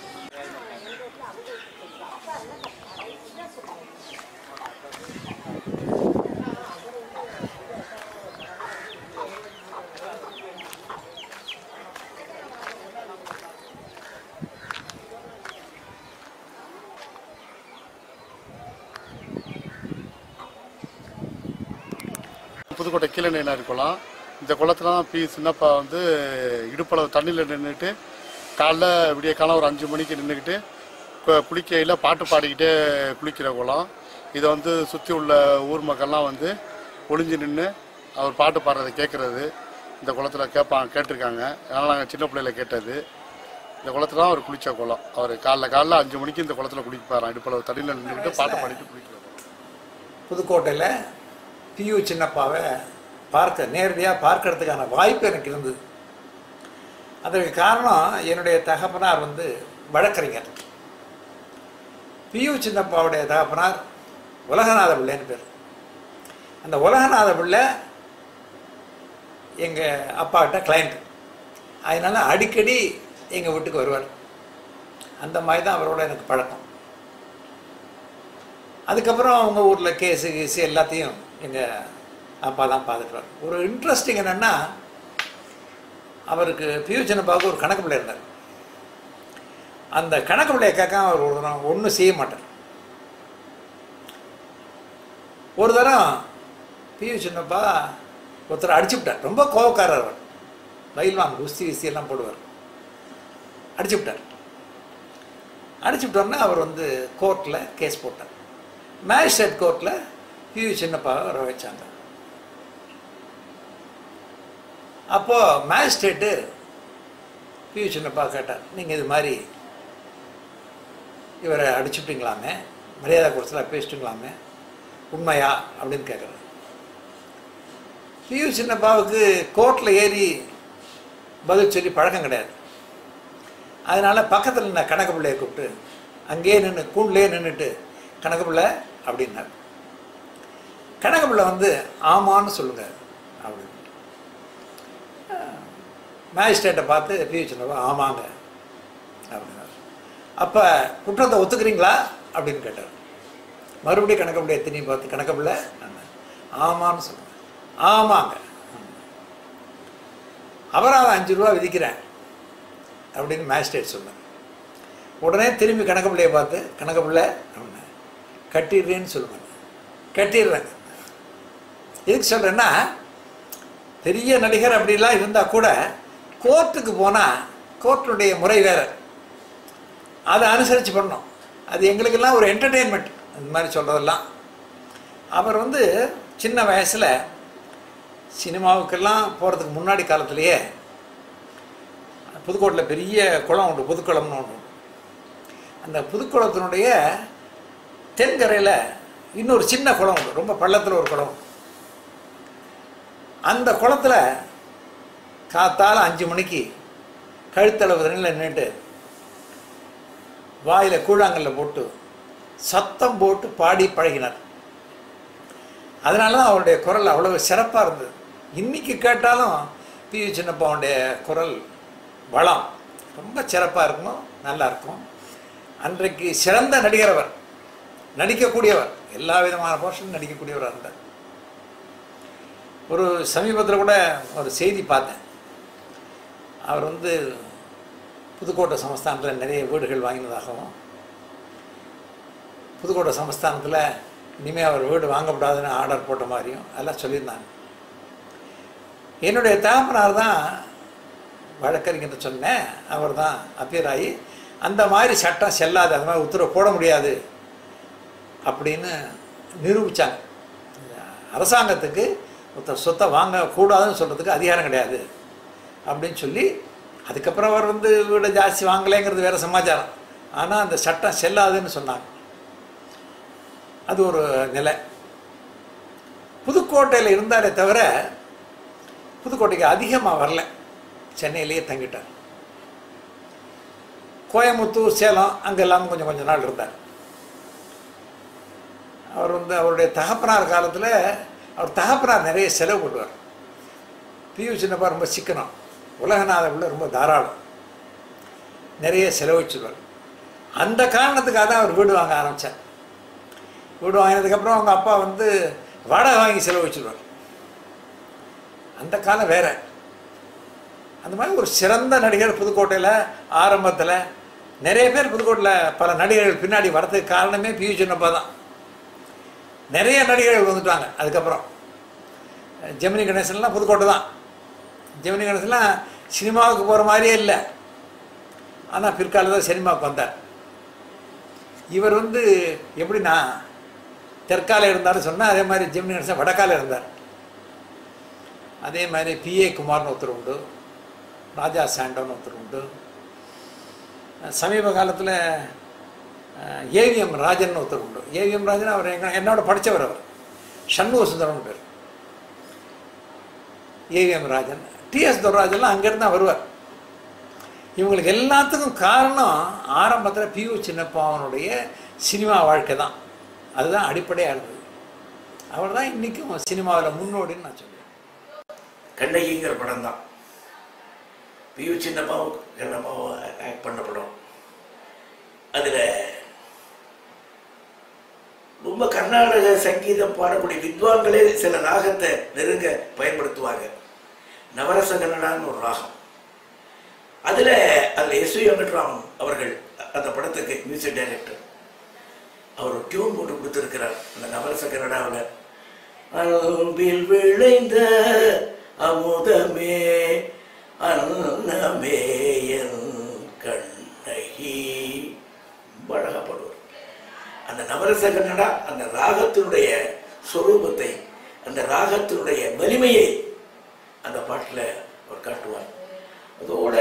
புதுக்கோட்டை கீழே நெய்னார் குளம். இந்த குளத்துல தான் பி சின்னப்பா வந்து இடுப்பளவு தண்ணியில் நின்றுட்டு காலைல விடிய காலம் ஒரு அஞ்சு மணிக்கு நின்றுக்கிட்டு குளிக்கையில் பாட்டு பாடிக்கிட்டே குளிக்கிற குளம். இதை வந்து சுற்றி உள்ள ஊர் மக்கள்லாம் வந்து ஒளிஞ்சு நின்று அவர் பாட்டு பாடுறதை கேட்குறது இந்த குளத்தில் கேட்பாங்க கேட்டிருக்காங்க. அதனால் நாங்கள் சின்ன பிள்ளையில கேட்டது. இந்த குளத்துல தான் அவர் குளித்த குளம். அவர் காலைல காலைல அஞ்சு மணிக்கு இந்த குளத்தில் குளிப்பாராம். இடுப்பளவு தண்ணியில் நின்றுக்கிட்டு பாட்டு பாடிட்டு குளிக்கிறார். புதுக்கோட்டையில் பியு சின்னப்பாவை பார்க்க நேரடியாக பார்க்கறதுக்கான வாய்ப்பு எனக்கு இருந்தது. அதற்கு காரணம் என்னுடைய தகப்பனார் வந்து வழக்கறிஞர். பியு சின்னப்பாவுடைய தகப்பனார் உலகநாத பிள்ளைன்னு பேர். அந்த உலகநாத பிள்ளை எங்கள் அப்பாக்கிட்ட கிளைண்ட். அதனால் அடிக்கடி எங்கள் வீட்டுக்கு வருவார். அந்த மாதிரி தான் அவரோட எனக்கு பழக்கம். அதுக்கப்புறம் அவங்க ஊரில் கேஸு கேஸு எல்லாத்தையும் எங்கள் அப்பா தான் பார்த்துக்குறாரு. ஒரு இன்ட்ரெஸ்டிங் என்னென்னா, அவருக்கு பியு சின்னப்பாவுக்கு ஒரு கணக்கு பிள்ளை இருந்தார். அந்த கணக்கு பிள்ளையை கேட்காம அவர் ஒரு தரம் ஒன்றும் செய்ய மாட்டார். ஒரு தரம் பியு சின்னப்பா ஒருத்தர் அடிச்சு விட்டார். ரொம்ப கோவக்காரர் அவர். பயில்வான் குஸ்தி கிஸ்தி எல்லாம் போடுவார். அடிச்சு விட்டார். அடிச்சு விட்டோன்னா அவர் வந்து கோர்ட்டில் கேஸ் போட்டார். மேஜிஸ்ட்ரேட் கோர்ட்டில் பியு சின்னப்பாவை வர வச்சாங்க. அப்போது மேஜிஸ்ட்ரேட்டு பியு சின்னப்பா கேட்டார், நீங்கள் இது மாதிரி இவரை அடிச்சுட்டிங்களாமே, மரியாதை குறைச்சலாக பேசிட்டுங்களாமே, உண்மையா அப்படின்னு கேட்குறாரு. பியு சின்னப்பாவுக்கு கோர்ட்டில் ஏறி பதில் சொல்லி பழக்கம் கிடையாது. அதனால் பக்கத்தில் நின்ன கணக்கு பிள்ளையை கூப்பிட்டு அங்கேயே நின்று கூண்டிலே நின்றுட்டு கணக்கு பிள்ளை அப்படின்னார். கணக்கு பிள்ளை வந்து ஆமான்னு சொல்லுங்க அப்படின்னு. மேஜிஸ்ட்ரேட்டை பார்த்து பியு சின்னப்பா ஆமாங்க அப்படின்னார். அப்போ குற்றத்தை ஒத்துக்கிறீங்களா அப்படின்னு கேட்டார். மறுபடியும் கணக்கு பிள்ளையை திரும்பி பார்த்து கணக்கு பிள்ளை ஆமான்னு சொல்லுங்க. ஆமாங்க, அபராதம் அஞ்சு ரூபா விதிக்கிறேன் அப்படின்னு மேஜிஸ்ட்ரேட் சொன்னார். உடனே திரும்பி கணக்கு பிள்ளையை பார்த்து கணக்கு பிள்ளை அப்படின்னா கட்டிடுறேன்னு சொல்லுவாங்க. கட்டிடுறேங்க. எதுக்கு சொல்கிறேன்னா, பெரிய நடிகர் அப்படிலாம் இருந்தால் கூட கோர்ட்டுக்கு போனால் கோர்ட்டுடைய முறை வேறு, அதை அனுசரித்து பண்ணணும். அது எங்களுக்கெல்லாம் ஒரு என்டர்டெயின்மெண்ட் இந்த மாதிரி சொல்கிறதெல்லாம். அவர் வந்து சின்ன வயசில் சினிமாவுக்கெல்லாம் போகிறதுக்கு முன்னாடி காலத்திலேயே புதுக்கோட்டையில் பெரிய குளம் உண்டு, புதுக்குளம்னு ஒன்று. அந்த புதுக்குளத்தினுடைய தென்கரையில் இன்னொரு சின்ன குளம் உண்டு, ரொம்ப பள்ளத்தில் ஒரு குளம். அந்த குளத்தில் காத்தால் அஞ்சு மணிக்கு கழுத்தளவு தண்ணியில் நின்றுட்டு வாயில் கூழாங்கல்ல போட்டு சத்தம் போட்டு பாடி பழகினார். அதனால தான் அவருடைய குரல் அவ்வளவு சிறப்பாக இருந்தது. இன்றைக்கி கேட்டாலும் பியு சின்னப்பாவுடைய குரல் வளம் ரொம்ப சிறப்பாக இருக்கணும், நல்லாயிருக்கும். அன்றைக்கு சிறந்த நடிகர் அவர், நடிக்கக்கூடியவர், எல்லா விதமான போர்ஷனும் நடிக்கக்கூடியவராக இருந்தார். ஒரு சமீபத்தில் கூட ஒரு செய்தி பார்த்தேன். அவர் வந்து புதுக்கோட்டை சமஸ்தானத்தில் நிறைய வீடுகள் வாங்கினதாகவும், புதுக்கோட்டை சமஸ்தானத்தில் இனிமேல் அவர் வீடு வாங்கக்கூடாதுன்னு ஆர்டர் போட்ட மாதிரியும் அதெல்லாம் சொல்லியிருந்தாங்க. என்னுடைய தகப்பனார் தான் வழக்கறிஞர் சொன்னேன், அவர் தான் அப்பியர் ஆகி அந்த மாதிரி சட்டம் செல்லாது, அது மாதிரி உத்தரவு போட முடியாது அப்படின்னு நிரூபித்தாங்க. அரசாங்கத்துக்கு ஒருத்தர் சொத்தை வாங்கக்கூடாதுன்னு சொல்கிறதுக்கு அதிகாரம் கிடையாது அப்படின்னு சொல்லி, அதுக்கப்புறம் அவர் வந்து வீடை ஜாஸ்தி வாங்கலைங்கிறது வேறு சமாச்சாரம். ஆனால் அந்த சட்டம் செல்லாதுன்னு சொன்னாங்க. அது ஒரு நிலை. புதுக்கோட்டையில் இருந்தாரே தவிர புதுக்கோட்டைக்கு அதிகமாக வரல, சென்னையிலேயே தங்கிட்டார். கோயம்புத்தூர், சேலம் அங்கே எல்லாமே கொஞ்சம் கொஞ்சம் நாள் இருந்தார். அவர் வந்து அவருடைய தகப்பனார் காலத்தில் அவர் தகப்பனார் நிறைய செலவு பண்ணுவார். பியூ சின்னப்பா ரொம்ப சிக்கனம், உலகநாத உள்ள ரொம்ப தாராளம், நிறைய செலவழிச்சுடுவார். அந்த காரணத்துக்காக தான் அவர் வீடு வாங்க ஆரம்பித்தார். வீடு வாங்கினதுக்கப்புறம் அவங்க அப்பா வந்து வாடகை வாங்கி செலவழிச்சுடுவார். அந்த காலம் வேற. அந்த மாதிரி ஒரு சிறந்த நடிகர் புதுக்கோட்டையில் ஆரம்பத்தில் நிறைய பேர் புதுக்கோட்டையில் பல நடிகர்கள் பின்னாடி வரதுக்கு காரணமே பியூ சின்னப்பா தான். நிறைய நடிகர்கள் வந்துட்டாங்க. அதுக்கப்புறம் ஜெமினி கணேசன்லாம் புதுக்கோட்டை தான். ஜெமினி கணேசன்லாம் சினிமாவுக்கு போகிற மாதிரியே இல்லை, ஆனால் பிற்காலத்தில் சினிமாவுக்கு வந்தார். இவர் வந்து எப்படின்னா தெற்கால இருந்தார்னு சொன்னால் அதே மாதிரி ஜெமினி கணேசன் வடக்கால இருந்தார். அதே மாதிரி பிஏ குமார்னு ஒருத்தர் உண்டு, ராஜா சாண்டோன்னு ஒருத்தர் உண்டு. சமீப காலத்தில் ஏவிஎம் ராஜன் ஒருத்தர் உண்டு. ஏவிஎம் ராஜன் அவர் எங்க என்னோட படித்தவர். அவர் சண்முக சுந்தரம்னு பேர். ஏவிஎம் ராஜன், டிஎஸ் துர்ராஜெல்லாம் அங்கேருந்து தான் வருவார். இவங்களுக்கு எல்லாத்துக்கும் காரணம் ஆரம்பத்தில் பியூ சின்னப்பாவனுடைய சினிமா வாழ்க்கை தான். அதுதான் அடிப்படையாக இருந்தது. அவர் தான் இன்றைக்கும் சினிமாவில் முன்னோடின்னு நான் சொல்லுவேன். கண்ணகிங்கிற படம் தான் பியூ சின்னப்பாவும் கண்ணப்பாவும் ஆக்ட் பண்ண படம். அதில் ரொம்ப கர்நாடக சங்கீதம் பாடக்கூடிய வித்வான்களே சில ராகத்தை நெருங்க பயன்படுத்துவாங்க. நவரச கன்னடான்னு ஒரு ராகம். அதில் அதில் எஸ் வி வெங்கட்ராமன் அவர்கள் அந்த படத்துக்கு மியூசிக் டைரக்டர், அவர் ஒரு டியூன் போட்டு கொடுத்துருக்கிறார். அந்த நவரச கன்னடாவில் அன்பில் விளைந்த அமுதமே அன்னமே என் கண்ணகி அழகாக பாடுவார். அந்த நவரச கன்னடா அந்த ராகத்தினுடைய சொரூபத்தை, அந்த ராகத்தினுடைய வலிமையை அந்த பாட்டில் அவர் காட்டுவார். அதோட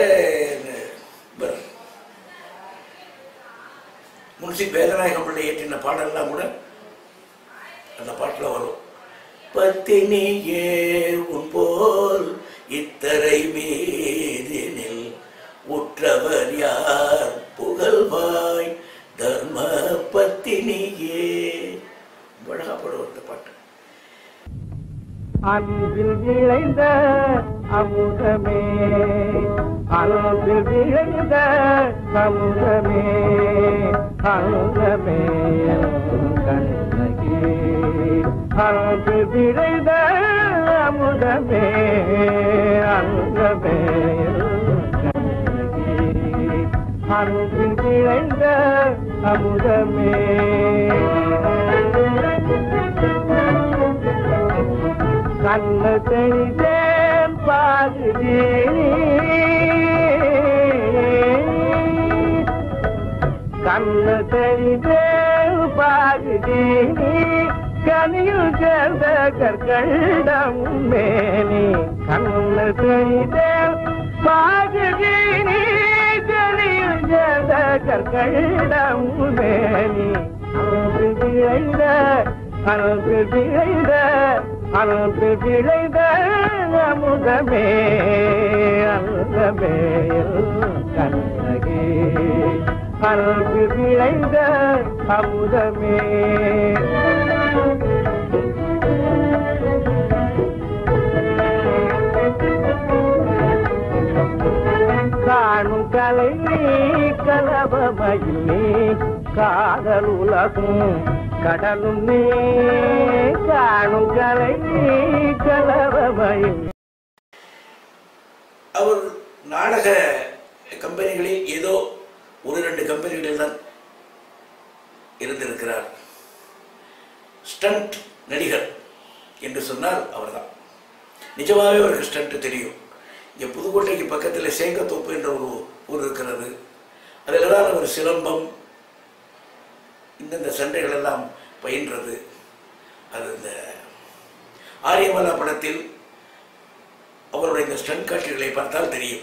முன்சி வேதநாயகம் பிள்ளை ஏற்றின பாடல்லாம் கூட அந்த பாட்டில் வரும். பத்தினியே உன் போல் இத்தரை மீதினில் உற்றவர் யார் புகழ்வாய் தர்ம பத்தினியே. அழகா பாடுவார் இந்த பாட்டு. அன்பில் விளைந்த அமுதமே அன்பில் விளைந்த அமுதமே அமுதமே கண்ணகி அன்பில் விளைந்த அமுதமே அமுதமே கண்ணகி அன்பில் விளைந்த அமுதமே. கண்ணு தெளிதேன் பாகுதே கண்ணு தெளிதேன் பாகுதே கனியில் சேர்ந்த கற்கண்டம் மேனி கண்ணு தெளிதேன் பாகுதே கனியில் சேர்ந்த கற்கண்டம் மேனி அன்பு விளைந்த அன்பு விளைந்த அன்பு விளைந்த அமுதமே அமுதமே கண்ணகி அன்பு விளைந்த அமுதமே. காணும் கலை நீ கலவமையில் நீ காதல் உலகும் கடலும் நீ காணும் கலை நீ கலவமையில். அவர் நாடக கம்பெனிகளில் ஏதோ ஒரு ரெண்டு கம்பெனிகளில் தான் இருந்திருக்கிறார். ஸ்டண்ட் நடிகர் என்று சொன்னால் அவர் தான். நிஜமாகவே அவருக்கு ஸ்டண்ட் தெரியும். இங்கே புதுக்கோட்டைக்கு பக்கத்தில் சேங்கத்தோப்பு என்ற ஒரு ஊர் இருக்கிறது. அதில் தான் அவர் சிலம்பம் இந்தந்த சண்டைகள் எல்லாம் பயின்றது. அது இந்த ஆரியமலா படத்தில் அவருடைய இந்த ஸ்டண்ட் காட்சிகளை பார்த்தால் தெரியும்.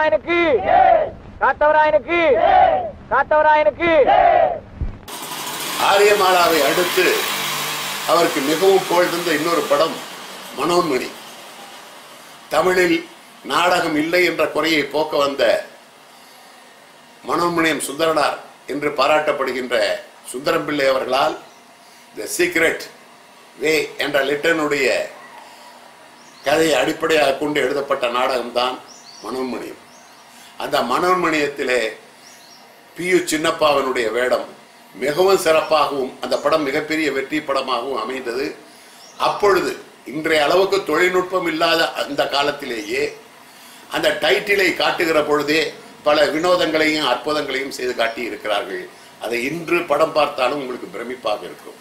காத்தவராயனுக்கு காத்தவராயனுக்கு காத்தவராயனுக்கு. ஆரியமாலாவை அடுத்து அவருக்கு மிகவும் புகழ் தந்த இன்னொரு படம் மனோன்மணி. தமிழில் நாடகம் இல்லை என்ற குறையை போக்க வந்த மனோன்மணியம் சுந்தரனார் என்று பாராட்டப்படுகின்ற சுந்தரம் பிள்ளை அவர்களால் தி சீக்ரெட் வே என்ற லிட்டனுடைய கதையை அடிப்படையாக கொண்டு எழுதப்பட்ட நாடகம்தான் மனோன்மணியம். அந்த மனோன்மணியத்திலே பி யு சின்னப்பாவினுடைய வேடம் மிகவும் சிறப்பாகவும் அந்த படம் மிகப்பெரிய வெற்றி படமாகவும் அமைந்தது. அப்பொழுது இன்றைய அளவுக்கு தொழில்நுட்பம் இல்லாத அந்த காலத்திலேயே அந்த டைட்டிலை காட்டுகிற பொழுதே பல வினோதங்களையும் அற்புதங்களையும் செய்து காட்டி இருக்கிறார்கள். அதை இன்று படம் பார்த்தாலும் உங்களுக்கு பிரமிப்பாக இருக்கும்.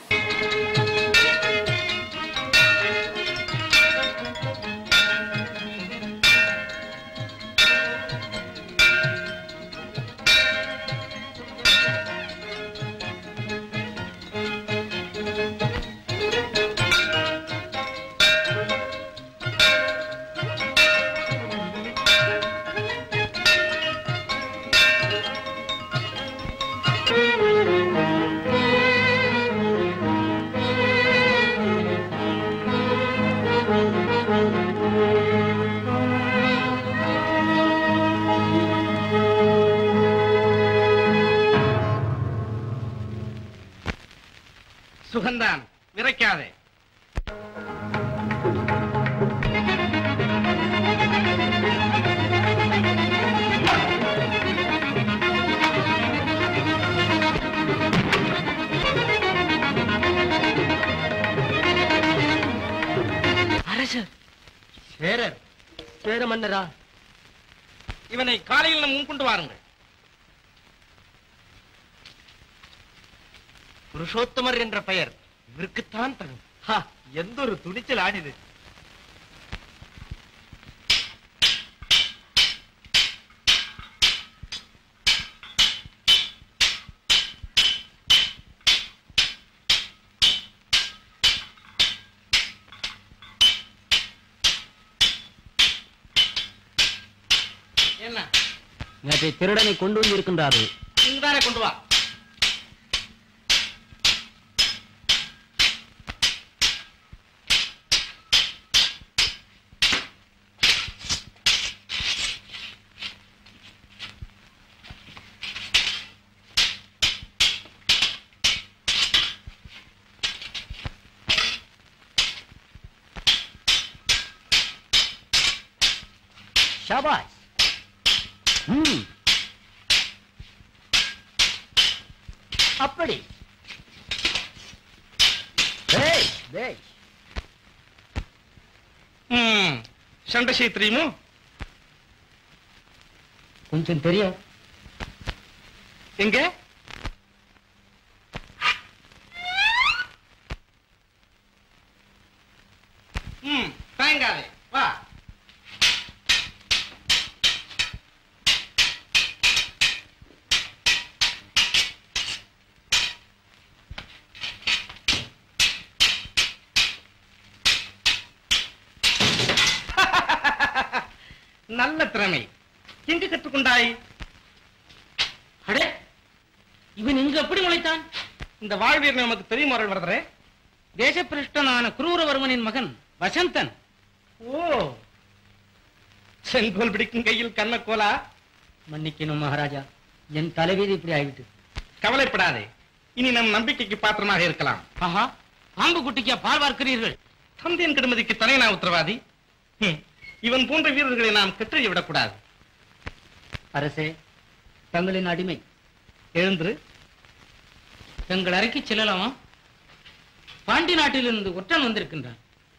சுகந்தான் விரைக்காதே. அரசர் சேரர் சேர மன்னரா, இவனை காலையில் நம் முன் கொண்டு வாருங்கள். புருஷோத்தமர் என்ற பெயர் இவருக்குத்தான் தரும். எந்த ஒரு துணிச்சல் ஆடிது. என்ன நேற்றை திருடனை கொண்டு வந்து இருக்கின்றார்கள். இங்குதானே கொண்டு வா. शाबाश. हम्म அப்படி பேஷ் பேஷ். ம் சண்டை தெரியுமோ? கொஞ்சம் தெரியும். எங்க? ம் தயங்காதே வா. நல்ல திறமை. எங்கு கற்றுக்கொண்டாய்? அடே, இவன் இங்கு எப்படி முளைத்தான்? இந்த வாழ்வீர் நமக்கு தெரியும் வரதரே. தேசப்பிரஷ்டனான குரூரவர்மனின் மகன் வசந்தன். ஓ, செங்கோல் பிடிக்கும் கையில் கண்ணக்கோலா. மன்னிக்கணும் மகாராஜா, என் தலைவீதி இப்படி ஆகிவிட்டு. கவலைப்படாதே, இனி நம் நம்பிக்கைக்கு பாத்திரமாக இருக்கலாம். ஆஹா, பாம்பு குட்டிக்கா பால் பார்க்கிறீர்கள்? தந்தையின் கடுமதிக்கு தனி நான் உத்தரவாதி. இவன் போன்ற வீரர்களை நாம் கற்றறி விடக்கூடாது. அரசே, தங்களின் அடிமை. எழுந்து தங்கள் அறைக்கு செல்லலாமா? பாண்டி நாட்டிலிருந்து ஒற்றன் வந்திருக்கின்றான்.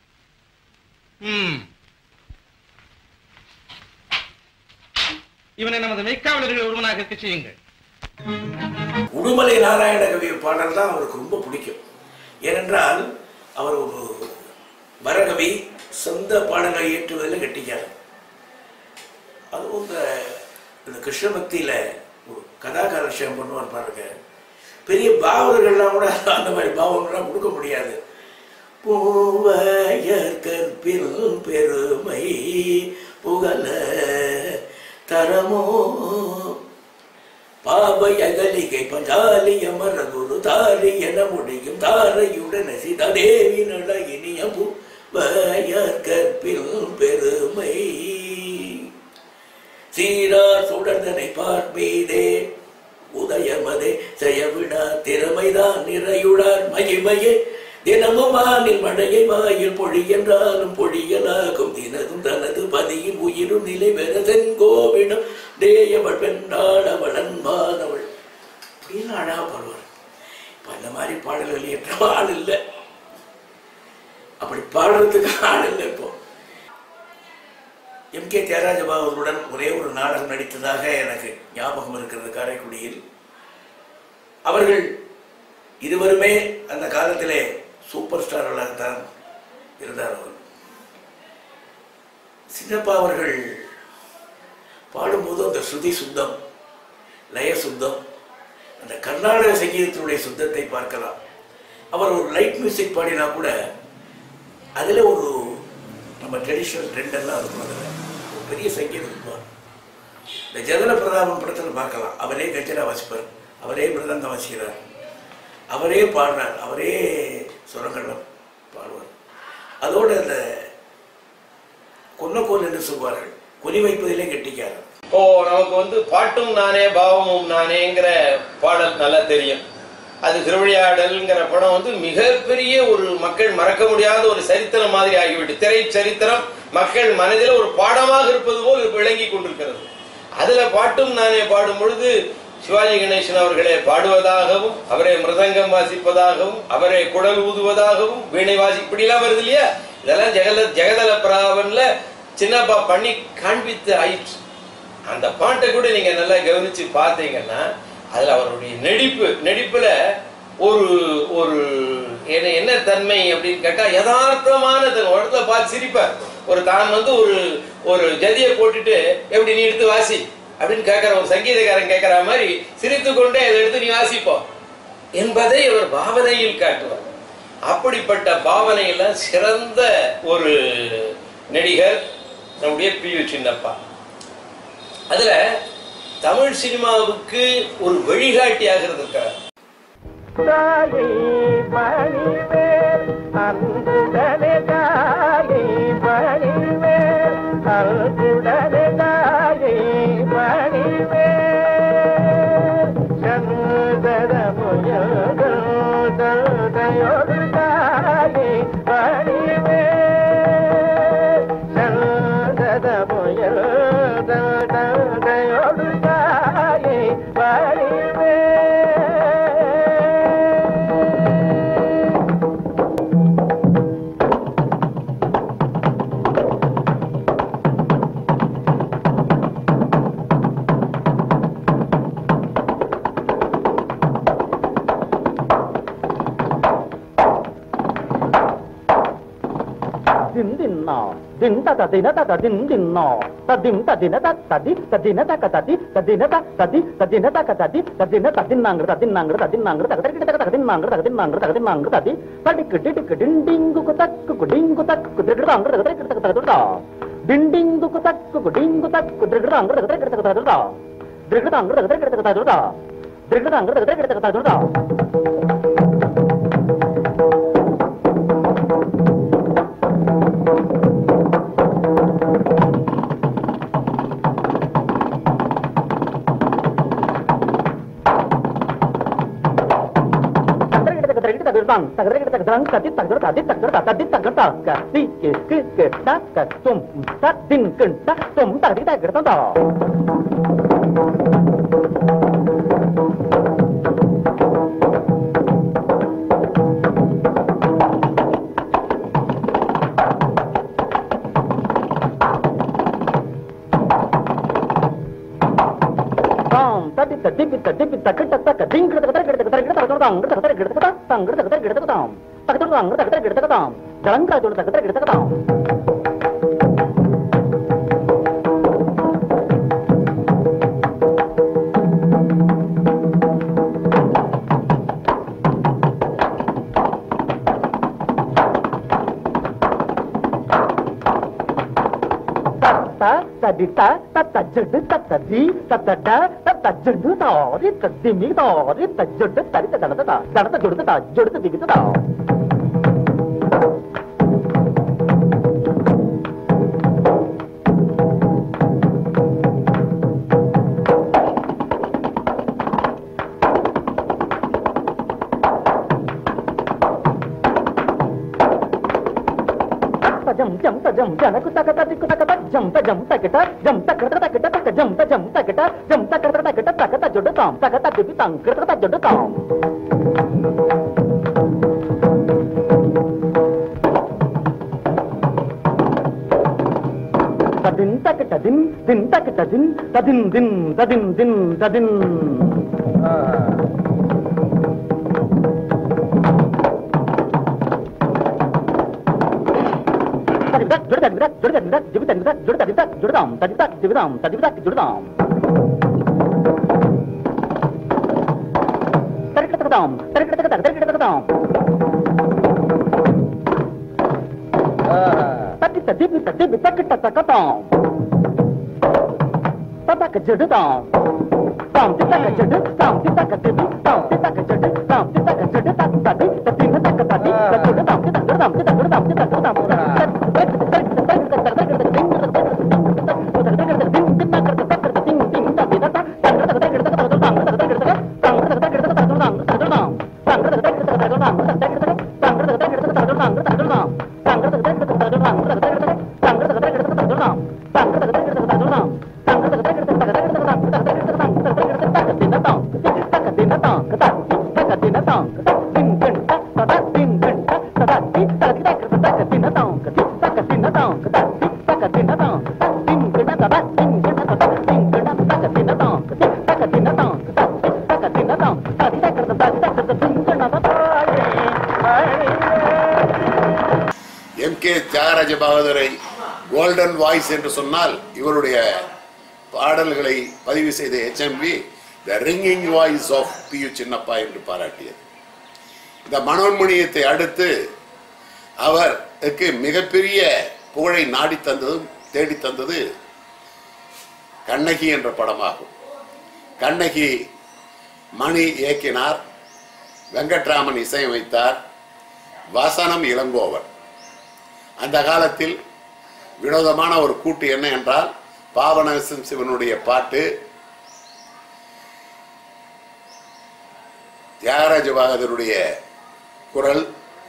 இவனை நமது மெய்க்காவலர்கள் ஒருவனாக இருக்க செய்யுங்கள். உடுமலை நாராயண கவி பாடல் தான் அவருக்கு ரொம்ப பிடிக்கும். ஏனென்றால் அவர் ஒரு வரகவி, சொந்த பாடலை ஏற்றுவதில் கெட்டிக்காரு. அதுவும் இந்த கிருஷ்ணபக்தியில ஒரு கதாகாலட்சேபம் பண்ணுவார் பாருங்க. பெரிய பாவர்கள்லாம் கூட அந்த மாதிரி பாவங்கள்லாம் கொடுக்க முடியாது. பூவயர் கற்பில் பெருமை புகழ தரமோ பாவை அகலிகை பஞ்சாலிய மரகுரு தாரி என முடியும் தாரையுடன் சிததேவி நட இனியபு வயற் கற்பில் பெருமை சீரார் சுடர்தனை பார்ப்பீதே உதயமதே செய்யவிடா திறமைதான் நிறையுடார் மகிமையே தினமும் வானில் மழையை வாயில் பொழி என்றாலும் பொழியலாகும் தினதும் தனது பதியின் உயிரும் நிலை பெற செங்கோவிடம் தேயவள் பெண்ணாடவள் அன்பானவள் அப்படின்னு அழகா பாடுவார். இப்ப அந்த மாதிரி பாடல்கள் ஏற்ற ஆள் இல்லை, அப்படி பாடுறதுக்கு ஆள் இல்லை. இப்போ எம் கே தியாகராஜபாபுடன் ஒரே ஒரு நாடகம் நடித்ததாக எனக்கு ஞாபகம் இருக்கிறது காரைக்குடியில். அவர்கள் இருவருமே அந்த காலத்திலே சூப்பர் ஸ்டார்களாகத்தான் இருந்தார். அவர்கள் சின்னப்பா அவர்கள் பாடும்போது அந்த ஸ்ருதி சுத்தம், லய சுத்தம், அந்த கர்நாடக சங்கீதத்தினுடைய சுத்தத்தை பார்க்கலாம். அவர் ஒரு லைட் மியூசிக் பாடினா கூட அதில் ஒரு நம்ம ட்ரெடிஷ்னல் ட்ரெண்ட் எல்லாம் இருக்கும். அதில் ஒரு பெரிய சங்கீதம் இருப்பார். இந்த ஜெகல பிரதாபன் படத்தில் பார்க்கலாம். அவரே கச்சரா வாசிப்பார், அவரே மிருதங்கம் வாசிக்கிறார், அவரே பாடுறார், அவரே சுரங்கள்லாம் பாடுவார். அதோடு அந்த கொன்னக்கோல் என்று சொல்வார்கள், கொலி வைப்பதிலே கெட்டிக்காரர். இப்போ நமக்கு வந்து பாட்டும் நானே பாவமும் நானேங்கிற பாடல் நல்லா தெரியும். அது திருவிளையாடல்ங்கிற படம் வந்து மிகப்பெரிய ஒரு மக்கள் மறக்க முடியாத ஒரு சரித்திரம் மாதிரி ஆகிவிட்டு, திரை சரித்திரம் மக்கள் மனதில் ஒரு பாடமாக இருப்பது போல் விளங்கி கொண்டிருக்கிறது. அதுல பாட்டும் நானே பாடும் பொழுது சிவாஜி கணேசன் அவர்களே பாடுவதாகவும், அவரே மிருதங்கம் வாசிப்பதாகவும், அவரே குடல் ஊதுவதாகவும், வீணை வாசி இப்படிலாம் வருது இல்லையா? இதெல்லாம் ஜெகல ஜெகதல பிராவன்ல சின்னப்பா பண்ணி காண்பித்து ஆயிடுச்சு. அந்த பாட்டை கூட நீங்க நல்லா கவனிச்சு பார்த்தீங்கன்னா அதுல அவருடைய நடிப்பு நடிப்புல ஒரு ஒரு என்ன என்ன தன்மை அப்படின்னு கேட்டா யதார்த்தமான தன்மை. ஒரு இடத்துல பார்த்து சிரிப்பார். ஒரு தான் வந்து ஒரு ஒரு ஜதியை போட்டுட்டு எப்படி நீ எடுத்து வாசி அப்படின்னு கேட்கிற ஒரு சங்கீதக்காரன் கேட்கிற மாதிரி சிரித்து கொண்டே அதை எடுத்து நீ வாசிப்போம் என்பதை அவர் பாவனையில் காட்டுவார். அப்படிப்பட்ட பாவனையெல்லாம் சிறந்த ஒரு நடிகர் நம்முடைய பி யு சின்னப்பா. அதுல தமிழ் சினிமாவுக்கு ஒரு வழிகாட்டியாக இருந்திருக்கார். Din ta ta din ta ta din din no ta din ta din ta ta di ta din ta ka ta di ta din ta ta di ta din ta ka ta di ta din ta din nang ta din nang ta din nang ta ta ta din nang ta din nang ta din nang ta di ta dik dik din ding ku tak ku ding ku tak ku dir dang ta ta ta ta ta din ding ku tak ku ding ku tak ku dir dang ta ta ta ta ta dir dang ta ta ta ta ta dir dang ta ta ta ta ta tang tak tak tak tak tak tak tak tak tak tak tak tak tak tak ti ke ke ke tak tak tum tak din ken tak tum tak tak tak tak tak tadi tadi tadi tak tak tak ding tak tak tak tak tak tak tak tang tak tak tak tak tang tak tak tak tak tang tak tak tang tak tak tak tang jalan ka tak tak tak tang tak tak தடிட்டா தத்தஜடு தத்ததி தத்தட தத்தஜடு தாரி தத்திமி தாரி தஜடு தரித்த தடதா தடத ஜொடுதா ஜொடுத திகிதா jam jam ta jam jana ku ta ta ku ta ta jam ta jam ta kita jam ta kita ta kita ta jam ta jam ta kita jam ta kita ta kita ta kita jodoh tam ta kita dibi tang kita ta jodoh tam tadin ta kita din din ta kita din tadin din tadin din tadin Jurutan, jurutan, jurutan, jurutan, jurutan, jurutan, jurutan, jurutan, jurutan, jurutan, jurutan, jurutan. Tarik tarik tarik, tarik tarik tarik, tarik tarik tarik. Tadi tadi tadi tadi tarik tarik tarik. Tadi kejurutan. Tam kita kejurut, tam kita ketibi, tam kita kejurut, tam kita kejurut, tadi tadi tadi tadi tadi, kejurut tam kita jurutan, kita jurutan, kita jurutan. M K Thyagaraja பகதூரை கோல்டன் வாய்ஸ் என்று சொன்னால் இவருடைய பாடல்களை பதிவு செய்த H M V the ringing voice of P U Chinnappa என்று பாராட்டியது. இந்த மனோன்மணியத்தை அடுத்து அவருக்கு மிகப்பெரிய புகழை நாடி தந்ததும் தேடி தந்தது கண்ணகி என்ற படமாகும். கண்ணகி மணி இயக்கினார், வெங்கட்ராமன் இசையமைத்தார், வசனம் இளங்கோவன். அந்த காலத்தில் வினோதமான ஒரு கூட்டு என்ன என்றால், பாவநாசம் சிவனுடைய பாட்டு, தியாகராஜ பகதூருடைய குரல்,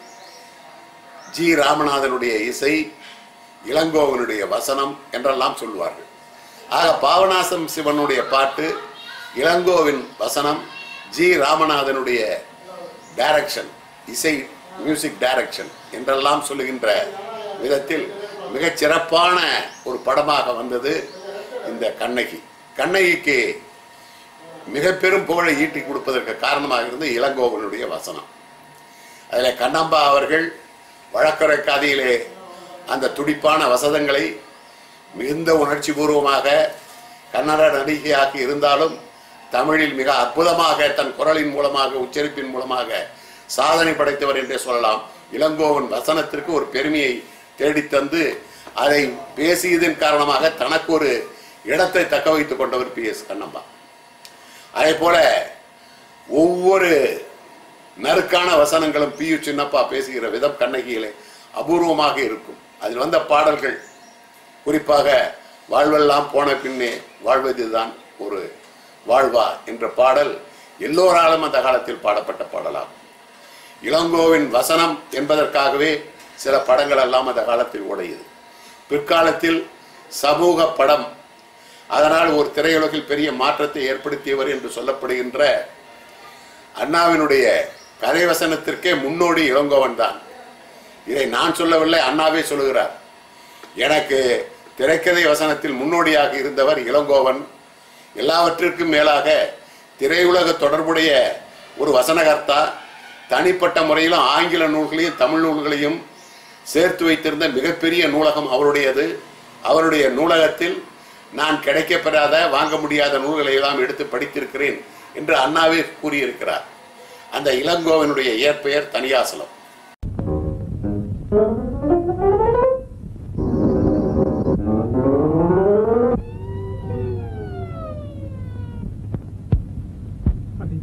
ஜி ராமநாதனுடைய இசை, இளங்கோவனுடைய வசனம் என்றெல்லாம் சொல்வார்கள். ஆக பாவநாசம் சிவனுடைய பாட்டு, இளங்கோவின் வசனம், ஜி ராமநாதனுடைய டைரக்ஷன், இசை மியூசிக் டைரக்ஷன் என்றெல்லாம் சொல்லுகின்ற விதத்தில் மிகச் சிறப்பான ஒரு படமாக வந்தது இந்த கண்ணகி. கண்ணகிக்கு மிக பெரும் புகழை ஈட்டி கொடுப்பதற்கு காரணமாக இருந்த இளங்கோவனுடைய வசனம். அதில் கண்ணம்பா அவர்கள் வழக்கறை காதியிலே அந்த துடிப்பான வசனங்களை மிகுந்த உணர்ச்சி பூர்வமாக கன்னட நடிகையாக இருந்தாலும் தமிழில் மிக அற்புதமாக தன் குரலின் மூலமாக உச்சரிப்பின் மூலமாக சாதனை படைத்தவர் என்றே சொல்லலாம். இளங்கோவன் வசனத்திற்கு ஒரு பெருமையை தேடித்தந்து அதை பேசியதன் காரணமாக தனக்கு ஒரு இடத்தை தக்க வைத்துக் கொண்டவர் பி எஸ் கண்ணம்பா. அதே போல ஒவ்வொரு நறுக்கான வசனங்களும் பி யு சின்னப்பா பேசுகிற விதம் கண்ணகியிலே அபூர்வமாக இருக்கும். அதில் வந்த பாடல்கள் குறிப்பாக வாழ்வெல்லாம் போன பின்னே வாழ்வதுதான் ஒரு வாழ்வா என்ற பாடல் எல்லோராலும் அந்த காலத்தில் பாடப்பட்ட பாடலாகும். இளங்கோவின் வசனம் என்பதற்காகவே சில படங்கள் எல்லாம் அந்த காலத்தில் ஓடியது. பிற்காலத்தில் சமூக படம், அதனால் ஒரு திரையுலகில் பெரிய மாற்றத்தை ஏற்படுத்தியவர் என்று சொல்லப்படுகின்ற அண்ணாவினுடைய கதை வசனத்திற்கே முன்னோடி இளங்கோவன் தான். இதை நான் சொல்லவில்லை, அண்ணாவே சொல்லுகிறார். எனக்கு திரைக்கதை வசனத்தில் முன்னோடியாக இருந்தவர் இளங்கோவன். எல்லாவற்றிற்கும் மேலாக திரையுலக தொடர்புடைய ஒரு வசனகர்த்தா. தனிப்பட்ட முறையிலும் ஆங்கில நூல்களையும் தமிழ் நூல்களையும் சேர்த்து வைத்திருந்த மிகப்பெரிய நூலகம் அவருடையது. அவருடைய நூலகத்தில் நான் கிடைக்கப்பெறாத வாங்க முடியாத நூல்களை எல்லாம் எடுத்து படித்திருக்கிறேன் என்று அண்ணாவே கூறியிருக்கிறார். அந்த இளங்கோவனுடைய இயற்பெயர் தனியாசலம்.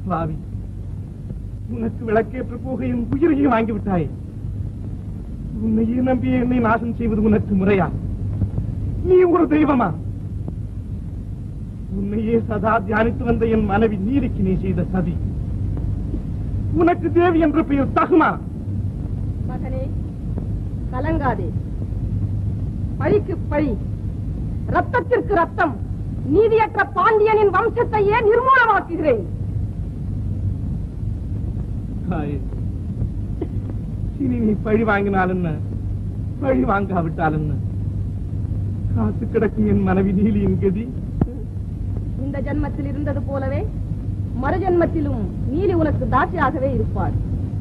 பாவி, உனக்கு விளக்கேற்ற போக என் உயிரையே வாங்கி விட்டாயே. உன்னையே நம்பிய என்னை நாசம் செய்வது உனக்கு முறையா? நீ ஒரு தெய்வமா? உன்னையே சதா தியானித்து வந்த என் மனைவி நீதிக்கு நீ செய்த சதி. உனக்கு தேவி என்ற பெயர் தகுமா? மகனே, கலங்காதே. பழிக்கு பழி, ரத்தத்திற்கு ரத்தம், நீதியற்ற பாண்டியனின் வம்சத்தையே நிர்மூலமாக்குகிறேன். இனி நீ பழி வாங்கினால் என்ன, பழி வாங்காவிட்டால் என்ன? காத்து கிடக்கும் என் மனைவி நீலியின் கதி இந்த ஜன்மத்தில் இருந்தது போலவே மறு ஜன்மத்திலும் நீலி உனக்கு தாசியாகவே இருப்பார்.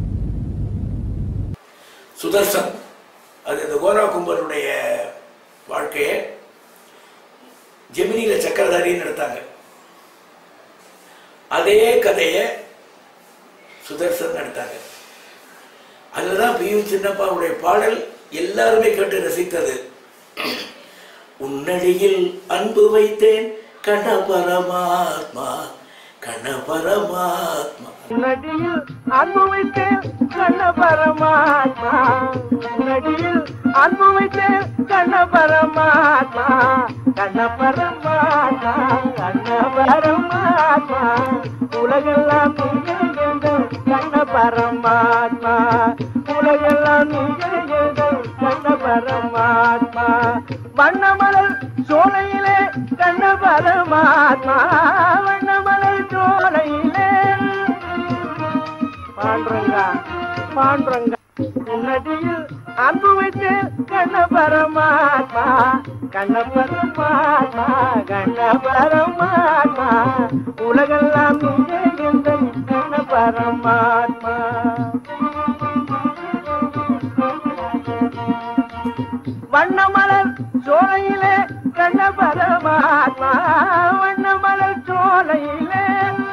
சுதர்சன், அது இந்த கோரா கும்பருடைய வாழ்க்கையை ஜெமினியில சக்கரதாரின்னு எடுத்தாங்க. அதே கதையை சுதர்சன் எடுத்தாங்க. அதுலதான் பி யு சின்னப்பாவுடைய பாடல் எல்லாருமே கேட்டு ரசித்தது. உன்னடியில் அன்பு வைத்தேன் கண்ண பரமாத்மா, கண்ண பரமாத்மா. உன்னடியில் அன்பு வைத்தேன் கண்ண பரமாத்மா, உன்னடியில் அன்பு வைத்தேன் கண்ண பரமாத்மா, கண்ண பரமாத்மா, கண்ண பரமாத்மா. உலகெல்லாம் கண்ண பரமாத்மா, உலகெல்லாம் கண்ண பரமாத்மா. வண்ணமலர் சோலையிலே கண்ண பரமாத்மா, வண்ணமலர் சோலையிலே பாண்டுரங்கா பாண்டுரங்கா. உன்னடியில் அன்பு வைத்து கண்ண பரமாத்மா, கண்ண பரமாத்மா, கண்ண பரமாத்மா. உலகெல்லாம் கண்ண பரமாத்மா. வண்ணமலர் சோலையிலே கண்ண பரமாத்மா, வண்ணமலர் சோலையிலே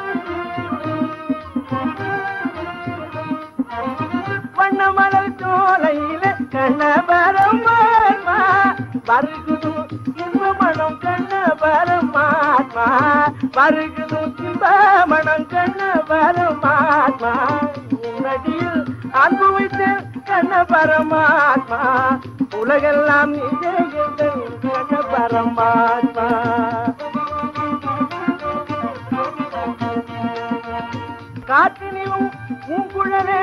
வண்ணமலர் சோலையிலே கண்ண பரமாத்மா. வருகுது இன்ப மனம் கண்ண பரமாத்மா, வருகுது இன்ப மனம் கண்ண பரமாத்மா. உன்னடியில் அன்பு வைத்து கண்ண பரமாத்மா, உலகெல்லாம் கண்ண பரமாத்மா. காற்றினிலும் பூங்குழலே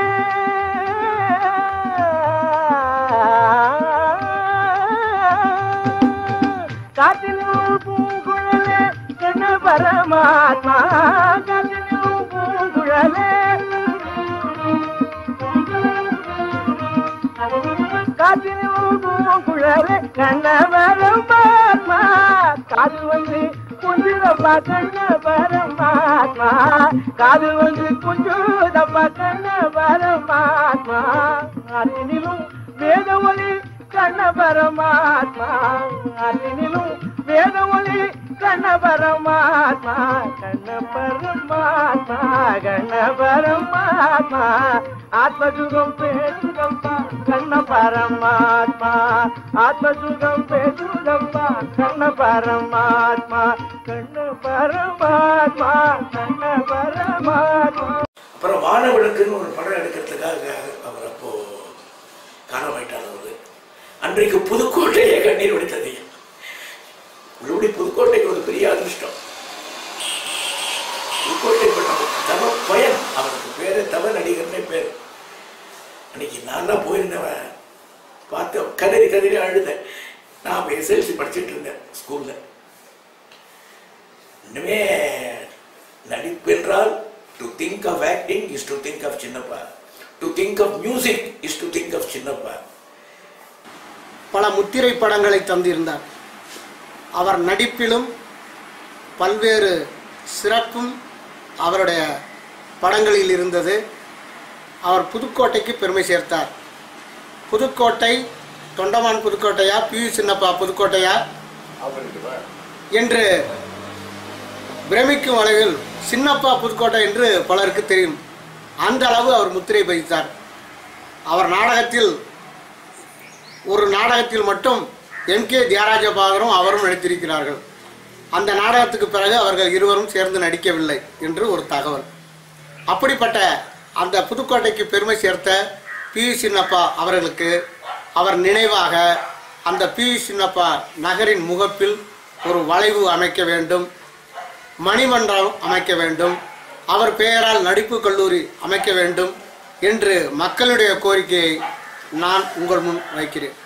காற்றினிலும் பூங்குழலே கண்ண பரமாத்மா, காற்றினிலும் பூங்குழலே காற்றினிலும் பூங்குழலே கண்ண பரமாத்மா. காது வந்து கொஞ்சுதப்பா கண்ண பரமாத்மா, காது வந்து கொஞ்சுதப்பா கண்ண பரமாத்மா. அறினிலும் வேத ஒளி கண்ண பரமாத்மா, அறினிலும் வேத ஒளி கண்ண பரமாத்மா, கண்ண பரமாத்மா, கண்ண பரமாத்மா. ஆத்மசுகம் பேசுதப்பா கண்ண பரமாத்மா, ஆத்மசுகம் பேசுதப்பா கண்ண பரமாத்மா, கண்ண பரமாத்மா, கண்ண பரமாத்மா. அப்புறம் வானவிளக்குன்னு ஒரு படம் எடுக்கிறதுக்காக அவர் அப்போ காணமாயிட்டார். அவரு அன்றைக்கு புதுக்கோட்டையை கண்ணீர் வடித்தது. உள்ளபடி புதுக்கோட்டைக்கு ஒரு பெரிய அதிர்ஷ்டம். புதுக்கோட்டை தவ பயன், அவனுக்கு பேரு தவ நடிகர்னே பேர். அன்னைக்கு நான் தான் போயிருந்தவன், பார்த்து கதறி கதறி அழுதேன். நான் எஸ்எல்சி படிச்சுட்டு இருந்தேன் ஸ்கூல்ல. இன்னுமே நடிப்பு என்றால் to think of acting is to think of Chinnappa, to think of music is to think of Chinnappa. பல முத்திரை படங்களை தந்திருந்தார். அவர் நடிப்பிலும் பல்வேறு சிறப்பும் அவருடைய படங்களில் இருந்தது. அவர் புதுக்கோட்டைக்கு பெருமை சேர்த்தார். புதுக்கோட்டை தொண்டமான் புதுக்கோட்டையா, பி யு சின்னப்பா புதுக்கோட்டையா என்று பிரமிக்கும் அளவில் சின்னப்பா புதுக்கோட்டை என்று பலருக்கு தெரியும். அந்த அளவு அவர் முத்திரை பதித்தார். அவர் நாடகத்தில் ஒரு நாடகத்தில் மட்டும் எம் கே தியாகராஜ பாகரும் அவரும் நடித்திருக்கிறார்கள். அந்த நாடகத்துக்கு பிறகு அவர்கள் இருவரும் சேர்ந்து நடிக்கவில்லை என்று ஒரு தகவல். அப்படிப்பட்ட அந்த புதுக்கோட்டைக்கு பெருமை சேர்த்த பி சின்னப்பா அவர்களுக்கு அவர் நினைவாக அந்த பி சின்னப்பா நகரின் முகப்பில் ஒரு வளைவு அமைக்க வேண்டும், மணிமண்டபம் அமைக்க வேண்டும், அவர் பெயரால் நடிப்பு கல்லூரி அமைக்க வேண்டும் என்று மக்களுடைய கோரிக்கையை நான் உங்கள் முன் வைக்கிறேன்.